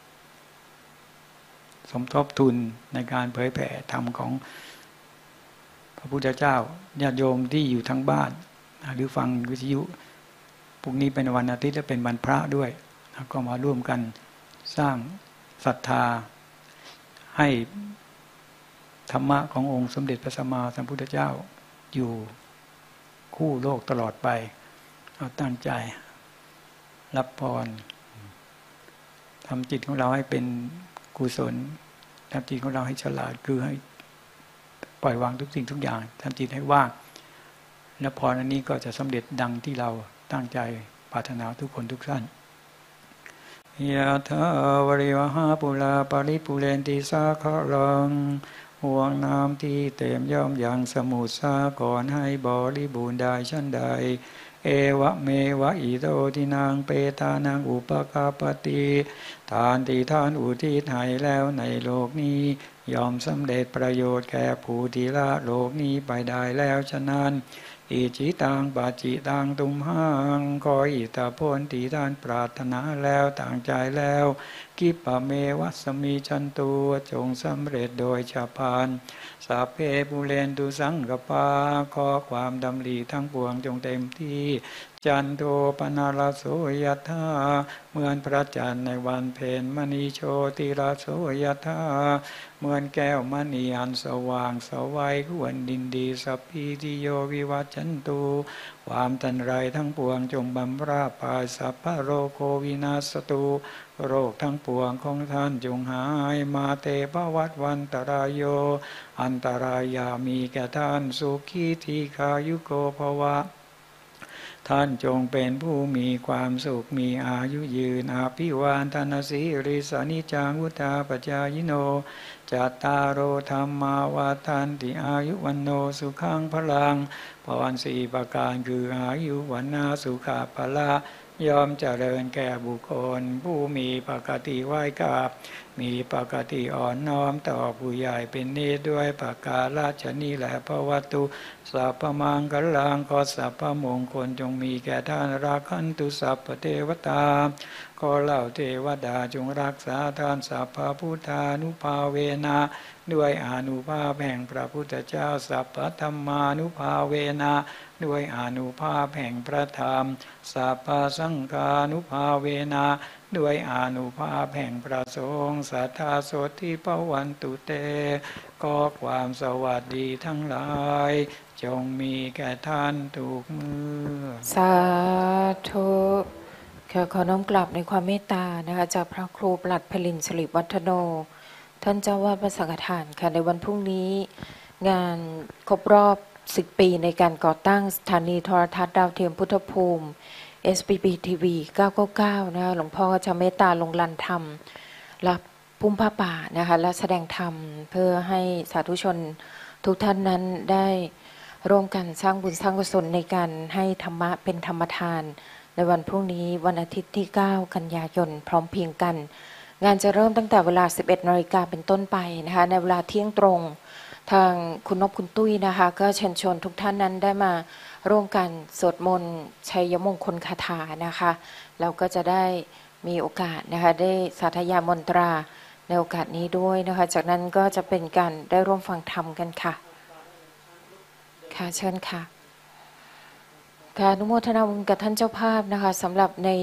สมทบทุนในการเผยแผ่ธรรมของพระพุทธเจ้าญาติโยมที่อยู่ทั้งบ้านหรือฟังวิทยุพรุ่งนี้เป็นวันอาทิตย์และเป็นวันพระด้วยก็มาร่วมกันสร้างศรัทธาให้ธรรมะขององค์สมเด็จพระสัมมาสัมพุทธเจ้าอยู่คู่โลกตลอดไปเราตั้งใจรับพรทำจิตของเราให้เป็นกุศลทำจิตของเราให้ฉลาดคือให้ปล่อยวางทุกสิ่งทุกอย่างทำจิตให้ว่างและพรอันนี้ก็จะสำเร็จดังที่เราตั้งใจปรารถนาทุกคนทุกท่านยะถาวริวหาปุราปริปุเรนติสาคารังห่วงน้ำที่เต็มย่อมอย่างสมุทรสาครให้บริบูรณ์ได้ชั้นใดเอวะเมวะอิโตทินังเปตานังอุปกาปติทานที่ท่านอุทิศให้แล้วในโลกนี้ยอมสำเร็จประโยชน์แก่ผู้ที่ละโลกนี้ไปได้แล้วฉะนั้นอิจิตังปาจิตังตุมหังขออิทธผลที่ท่านปรารถนาแล้วตั้งใจแล้วกิปะเมวัสมิจันตุจงสำเร็จโดยชาพานสัพเพปุเรนตุสังกปาขอความดำริทั้งปวงจงเต็มที่จันโทปนาลโสยธาเหมือนพระจันทร์ในวันเพ็ญมณีโชติราโสยธาเหมือนแก้วมณีอันสว่างสวัยควรดินดีสัพพิติโยวิวัจจันตุความตันไรทั้งปวงจงบำราปายสัพพะโรโควินาศตุโรคทั้งปวงของท่านจงหายมาเตภวัตวันตรายโยอันตรายามีแก่ท่านสุขีทีคายุโกภวะท่านจงเป็นผู้มีความสุขมีอายุยืนอาภิวาทนาสีริสานิจังวุธาปจายโนจัตตารโอธรรมาวาทันติอายุวันโนสุขังพลังพรสี่ประการคืออายุวันนาสุขภละยอมเจริญแก่บุคคลผู้มีปกติไหวกราบมีปกติอ่อนน้อมต่อผู้ใหญ่เป็นนิสด้วยประกาศราชนีและภวัตุสัพพมังคลังขอสัพพมงคลจงมีแก่ท่านราคันตุสัพพเทวตาขอเหล่าเทวดาจงรักษาท่านสัพพพุทธานุภาเวนะด้วยอานุภาพแห่งพระพุทธเจ้าสัพพธรรมานุภาเวนะด้วยอานุภาพแห่งพระธรรมสัพพสังฆานุภาเวนะด้วยอานุภาพแห่งพระสงฆ์สัทธาโสติปวันตุเตก็ความสวัสดีทั้งหลายจงมีแก่ท่านทุกเมื่อสาธุขอน้อมกลับในความเมตตานะคะจากพระครูปลัดพลินสิริวัฒโนท่านเจ้าวาดวัดสังฆทานค่ะในวันพรุ่งนี้งานครบรอบสิบปีในการก่อตั้งสถานีโทรทัศน์ดาวเทียมพุทธภูมิ เอส พี บี ที วี เก้าเก้าเก้านะคะหลวงพ่อก็จะเมตตาลงลันธรรมรับพุ่มผ้าป่านะคะและแสดงธรรมเพื่อให้สาธุชนทุกท่านนั้นได้ร่วมกันสร้างบุญสร้างกุศลในการให้ธรรมะเป็นธรรมทานในวันพรุ่งนี้วันอาทิตย์ที่เก้ากันยายนพร้อมเพรียงกันงานจะเริ่มตั้งแต่เวลา สิบเอ็ดนาฬิกาเป็นต้นไปนะคะในเวลาเที่ยงตรงทางคุณนพคุณตุ้ยนะคะก็เชิญชวนทุกท่านนั้นได้มาร่วมกันสวดมนต์ชัยมงคลคาถานะคะเราก็จะได้มีโอกาสนะคะได้สาธยายมนตราในโอกาสนี้ด้วยนะคะจากนั้นก็จะเป็นการได้ร่วมฟังธรรมกันค่ะค่ะเชิญค่ะค่ะอนุโมทนาบุญกับท่านเจ้าภาพนะคะสำหรับใน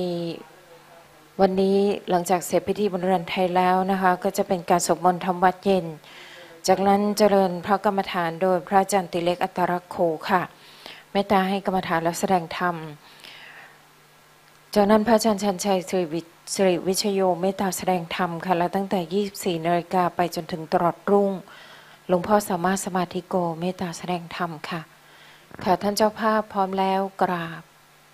วันนี้หลังจากเสร็จพิธีบุญเรือนไทยแล้วนะคะก็จะเป็นการสวดมนต์ทำวัดเย็นจากนั้นเจริญพระกรรมฐานโดยพระอาจารย์ติเล็กอัตตรักโขค่ะเมตตาให้กรรมฐานและแสดงธรรมจากนั้นพระอาจารย์ชันชัยสิริวิสิริวิชโยเมตตาแสดงธรรมค่ะและตั้งแต่ยี่สิบสี่นาฬิกาไปจนถึงตลอดรุ่งหลวงพ่อสามารถสมาธิโกเมตตาแสดงธรรมค่ะค่ะท่านเจ้าภาพพร้อมแล้วกราบ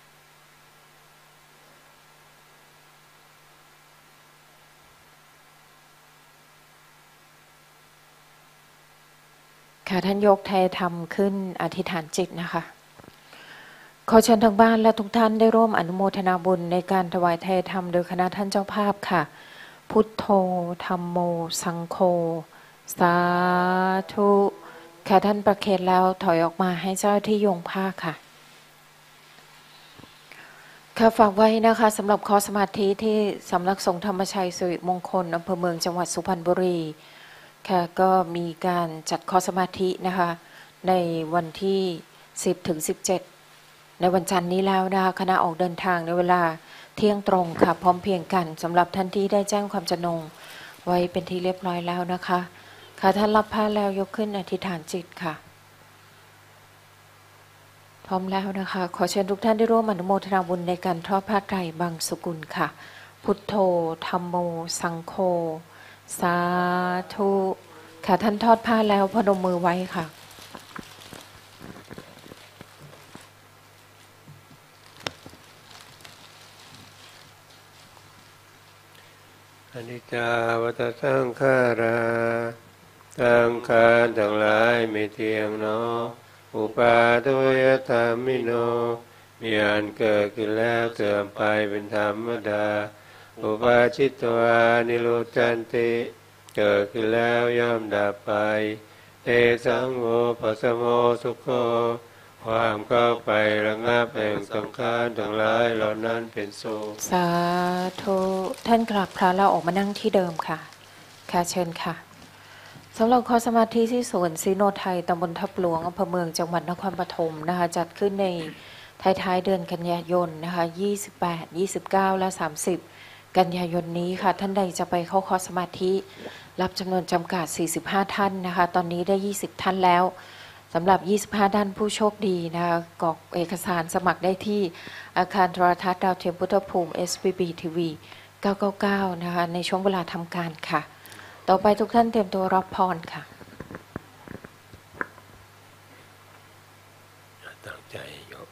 ค่ะท่านยกไทยธรรมขึ้นอธิษฐานจิตนะคะขอเชิญทางบ้านและทุกท่านได้ร่วมอนุโมทนาบุญในการถวายไทยธรรมโดยคณะท่านเจ้าภาพค่ะพุทโธธัมโมสังโฆสาธุค่ะท่านประเคนแล้วถอยออกมาให้เจ้าที่โยงผ้าค่ะค่ะฝากไว้นะคะสำหรับคอร์สสมาธิที่สำนักสงฆ์ธรรมชัยสิริมงคลอำเภอเมืองจังหวัดสุพรรณบุรีค่ะก็มีการจัดคอร์สสมาธินะคะในวันที่สิบถึงสิบเจ็ดในวันจันทร์นี้แล้วนะคะคณะออกเดินทางในเวลาเที่ยงตรงค่ะพร้อมเพรียงกันสำหรับท่านที่ได้แจ้งความจำนงไว้เป็นที่เรียบร้อยแล้วนะคะค่ะท่านรับผ้าแล้วยกขึ้นอธิษฐานจิตค่ะพร้อมแล้วนะคะขอเชิญทุกท่านได้ร่วมอนุโมทนาบุญในการทอดผ้าไตรบางสกุลค่ะพุทโธธัมโมสังโฆสาธุค่ะท่านทอดผ้าแล้วพนมมือไว้ค่ะอนิจจาวัฏสังขาราสังขารทั้งหลายไม่เที่ยงเนออุปาทวยธรรมิโนมีอันเกิดขึ้นแล้วเสื่อมไปเป็นธรรมดาอุปาชิตวานิโรธจันติเกิดขึ้นแล้วย่อมดับไปเตสังโฆปัสสโมสุโขความเข้าไประงับแห่งสังขารทั้งหลายเหล่านั้นเป็นสุขสาธุท่านกราบพระแล้วออกมานั่งที่เดิมค่ะค่ะเชิญค่ะสำหรับคอร์สสมาธิที่สวนซีโนไทยตำบลทับหลวงอำเภอเมืองจังหวัดนครปฐมนะคะจัดขึ้นในท้ายๆเดือนกันยายนนะคะยี่สิบแปด ยี่สิบเก้าและสามสิบกันยายนนี้ค่ะท่านใดจะไปเข้าคอร์สสมาธิรับจำนวนจำกัดสี่สิบห้าท่านนะคะตอนนี้ได้ยี่สิบท่านแล้วสำหรับยี่สิบห้าท่านผู้โชคดีนะคะกรอกเอกสารสมัครได้ที่อาคารโทรทัศน์ดาวเทียมพุทธภูมิ เอส วี บี ที วี เก้าเก้าเก้านะคะในช่วงเวลาทำการค่ะต่อไปทุกท่านเตรียมตัวรับพรค่ะตั้งใจยก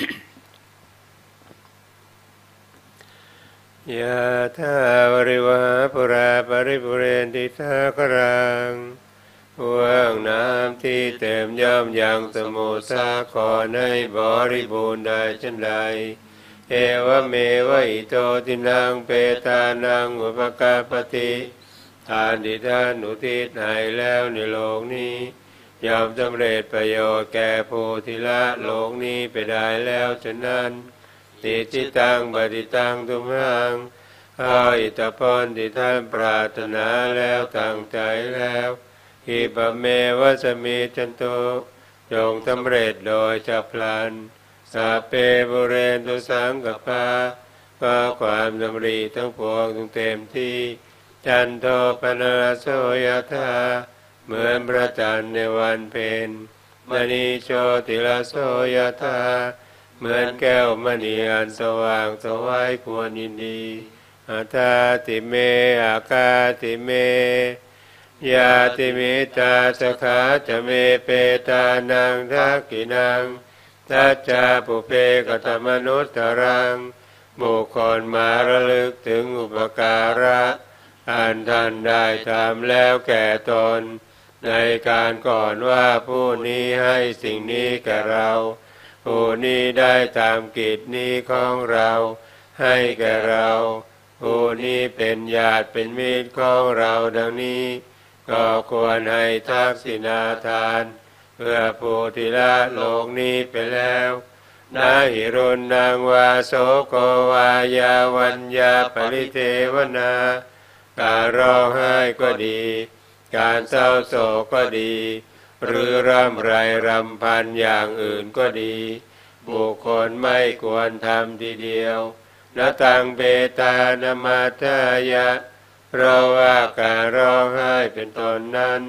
ยะถาวริวหาปุราปริปุเรนติสาครังว่างน้ำที่เต็มย่อมยังสมุทรสาครให้บริบูรณ์ได้ฉันใดเอวเมวะอิโตทินังเปตานังอุปกาปติทานที่ท่านอุทิศให้แล้วในโลกนี้ย่อมสำเร็จประโยชน์แก่ผู้ที่ละโลกนี้ไปได้แล้วฉะนั้นติจิตังปฏิตังทุมหังอาอิตาพรที่ท่านปรารถนาแล้วตั้งใจแล้วอิปะเมวะสมิจันโตจงสำเร็จโดยฉับพลันสัพเพบุเรนตุสังกปาเพราะความดำริทั้งปวงจงเต็มที่จันโทปนะโสยธาเหมือนพระจันทร์ในวันเพ็ญมณีโชติลโสยธาเหมือนแก้วมณีอันสว่างสวัยควรยินดีอัตตาติเมอาคาติเมยาติมิตาสขาจะเมเปตานังทักขินังทัจจาปุเพกตมนุตตรังบุคคลมาระลึกถึงอุปการะอันท่านได้ทำแล้วแก่ตนในการก่อนว่าผู้นี้ให้สิ่งนี้แก่เราผู้นี้ได้ตามกิจนี้ของเราให้แก่เราผู้นี้เป็นญาติเป็นมิตรของเราดังนี้ก็ควรให้ทักษิณาทานเพื่อผู้ที่ละโลกนี้ไปแล้วนาหิรุณนางวาโสโกวายาวัญญาปริเทวนาการร้องไห้ก็ดีการเศร้าโศกก็ดีหรือร่ำไรรำพันอย่างอื่นก็ดีบุคคลไม่ควรทำทีเดียวนะตังเบตานมัตตายะเพราะว่าการร้องไห้เป็นต้นนั้น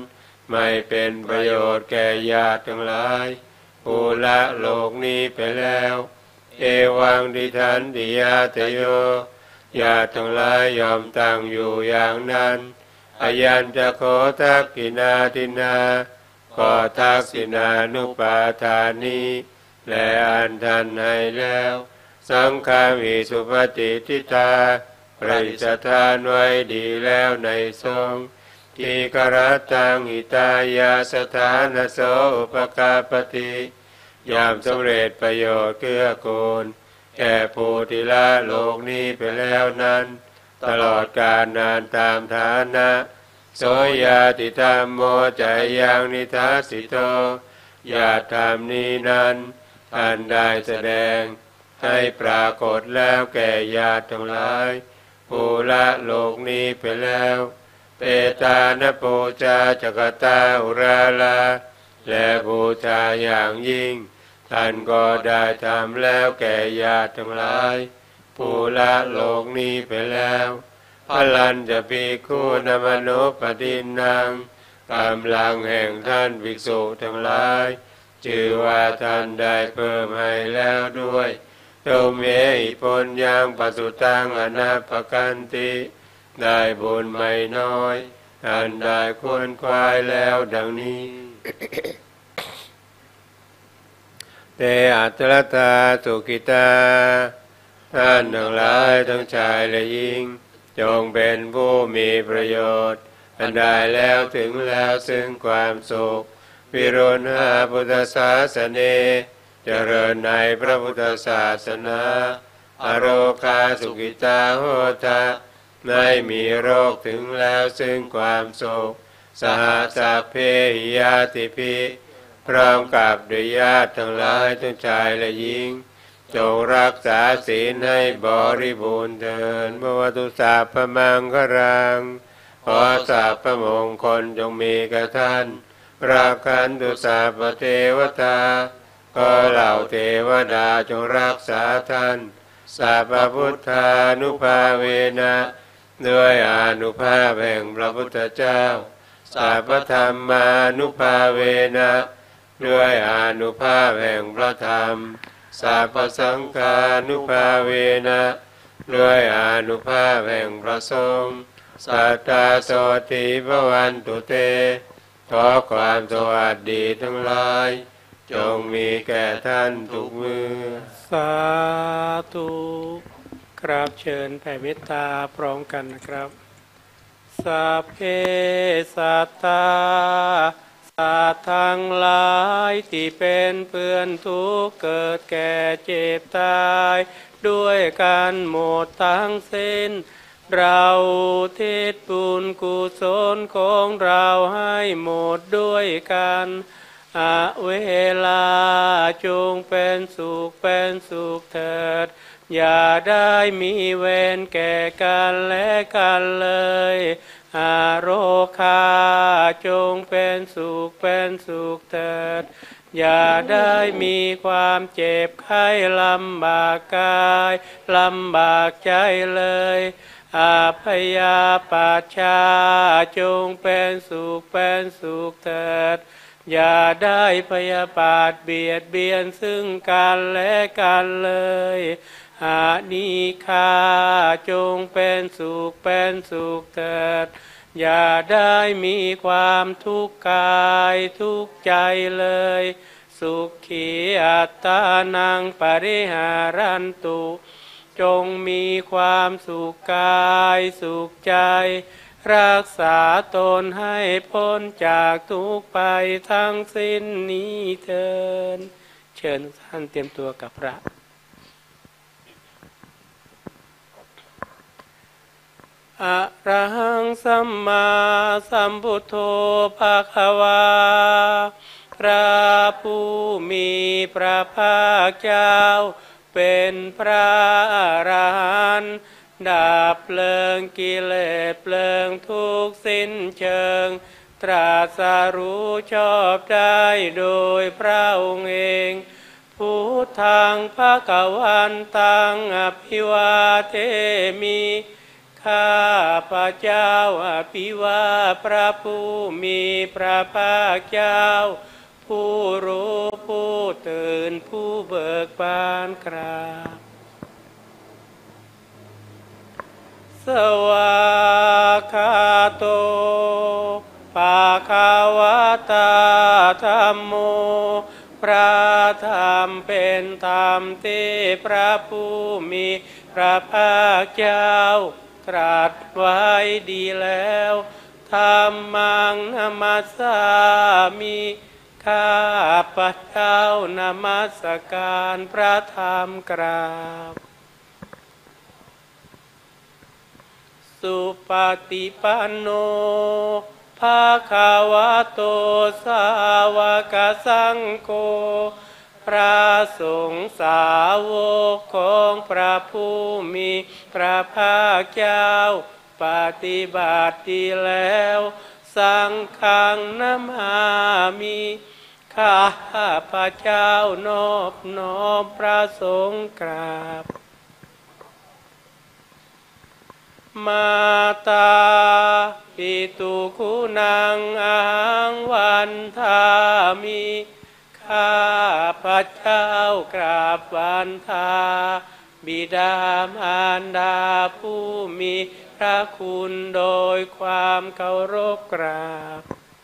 ไม่เป็นประโยชน์แก่ญาติทั้งหลายผู้ละโลกนี้ไปแล้วเอวังดิทันติยาตโยญาติทั้งหลายยอมตั้งอยู่อย่างนั้นอายัญจะโคทักขินาทินาขอทักษินานุปาทานีและอันทันให้แล้วสังฆามิสุปฏิทิตาประดิษฐานไว้ดีแล้วในทรงทีกรัตตังอิตายาสถานโสอุปกาปติยามสำเร็จประโยชน์เกื้อกูลแก่ผู้ที่ละโลกนี้ไปแล้วนั้นตลอดกาลนานตามฐานะโสยาติธรรมโมจายังนิทัสสิโตญาติธรรมนี้นั้นท่านได้แสดงให้ปรากฏแล้วแก่ญาติทั้งหลายผู้ละโลกนี้ไปแล้วเปตานปูจาจักตาอุราลาและบูชาอย่างยิ่งท่านก็ได้ทำแล้วแก่ญาติทั้งหลายผู้ละโลกนี้ไปแล้วพลันจะภิกขุนมโนปฏินังกำลังแห่งท่านภิกษุทั้งหลายชื่อว่าท่านได้เพิ่มให้แล้วด้วยโตเมหิปุญญังปัสสุตังอนาปกันติได้บุญไม่น้อยท่านได้ควรควายแล้วดังนี้เตอัตตรตาสุขิตาท่านทั้งหลายทั้งชายและหญิงจงเป็นผู้มีประโยชน์อันได้แล้วถึงแล้วซึ่งความสุขวิรุณหาพุทธศาสเนเจริญในพระพุทธศาสนาอโรคาสุขิตาโหทะไม่มีโรคถึงแล้วซึ่งความสุขสหสัพเพหิยาติภิพร้อมกับด้วยญาติทั้งหลายทั้งชายและหญิงจงรักษาศีลให้บริบูรณ์เถิดบวตุสาพมังครังขอสาพมงคลจงมีแก่ท่านราคันตุสาพเทวตาก็เหล่าเทวดาจงรักษาท่านสัพพุทธานุภาเวนะด้วยอานุภาพแห่งพระพุทธเจ้าสัพพธรรมานุภาเวนะด้วยอานุภาพแห่งพระธรรมสัพพสังฆานุภาเวนะด้วยอานุภาพแห่งพระสงฆ์สัทธาโสติภวันตุเตขอความสวัสดีทั้งหลายจงมีแก่ท่านทุกเมื่อสาธุกราบเชิญแผ่เมตตาพร้อมกันนะครับสัพเพสัตตาสัตว์ทั้งหลายที่เป็นเพื่อนทุกข์เกิดแก่เจ็บตายด้วยกันหมดทั้งสิ้นเราทิศบุญกุศลของเราให้หมดด้วยกันอเวลาจงเป็นสุขเป็นสุขเถิดอย่าได้มีเวรแก่กันและกันเลยอาโรคาจงเป็นสุขเป็นสุขเถิดอย่าได้มีความเจ็บไข้ลำบากกายลำบากใจเลยอาพยาปัชชาจงเป็นสุขเป็นสุขเถิดอย่าได้พยาบาทเบียดเบียนซึ่งกันและกันเลยอานิฆาจงเป็นสุขเป็นสุขเถิดอย่าได้มีความทุกข์กายทุกข์ใจเลยสุขีอัตตานังปริหารันตุจงมีความสุขกายสุขใจรักษาตนให้พ้นจากทุกข์ไปทั้งสิ้นนี้เถิดเชิญท่านเตรียมตัวกับพระอะระหังสัมมาสัมพุทโธภะคะวาพระผู้มีพระภาคเจ้าเป็นพระอรหันต์ดับเพลิงกิเลสเพลิงทุกข์สิ้นเชิงตรัสรู้ชอบได้โดยพระองค์เองพุทธังภะคะวันตังอภิวาเทมิข้าพระเจ้าอภิวาทพระผู้มีพระภาคเจ้าผู้รู้ผู้ตื่นผู้เบิกบานกราบสวากขาโตภาควตาธัมโมพระธรรมเป็นธรรมที่พระผู้มีพระภาคเจ้าตรัสไว้ดีแล้วธัมมังนัมมัสสามิข้าพระเจ้านมัสการพระธรรมกราบสุปฏิปันโนภะคะวะโตสาวกสังโฆพระสงฆ์สาวกของพระผู้มีพระภาคเจ้าปฏิบัติดีแล้วสังฆังนามามิข้าพระเจ้านอบน้อมพระสงฆ์กราบมาตาปิตุคุณังอังวันทามิข้าพระเจ้ากราบวันทาบิดามารดาผู้มีพระคุณโดยความเคารพกราบ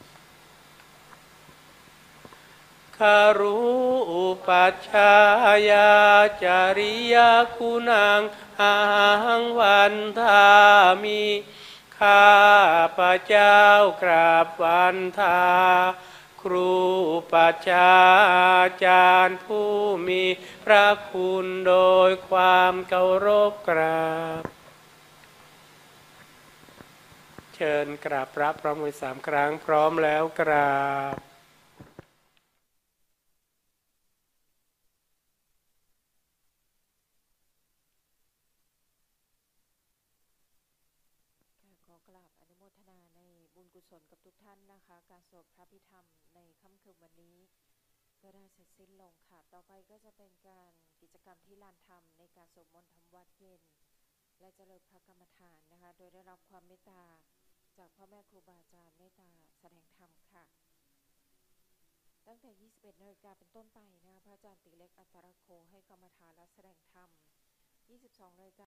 คารุอุปัชฌายาจาริยคุณังอังวันทามิข้าพระเจ้ากราบวันทาครูปัชฌาจารย์ผู้มีพระคุณโดยความเคารพกราบเชิญกราบพระพร้อมมือสามครั้งพร้อมแล้วกราบกราบอนุโมทนาในบุญกุศลกับทุกท่านนะคะการสวดพระพิธรรมในค่ำคืนวันนี้ก็ได้เสร็จสิ้นลงค่ะต่อไปก็จะเป็นการกิจกรรมที่ลานธรรมในการสวดมนต์ทำวัดเย็นและเจริญพระกรรมฐานนะคะโดยได้รับความเมตตาจากพ่อแม่ครูบาอาจารย์เมตตาแสดงธรรมค่ะตั้งแต่ยี่สิบเอ็ดนาฬิกาเป็นต้นไปนะคะพระอาจารย์ติเล็กอัตตรโคให้กรรมฐานและแสดงธรรมยี่สิบสองนาฬิกา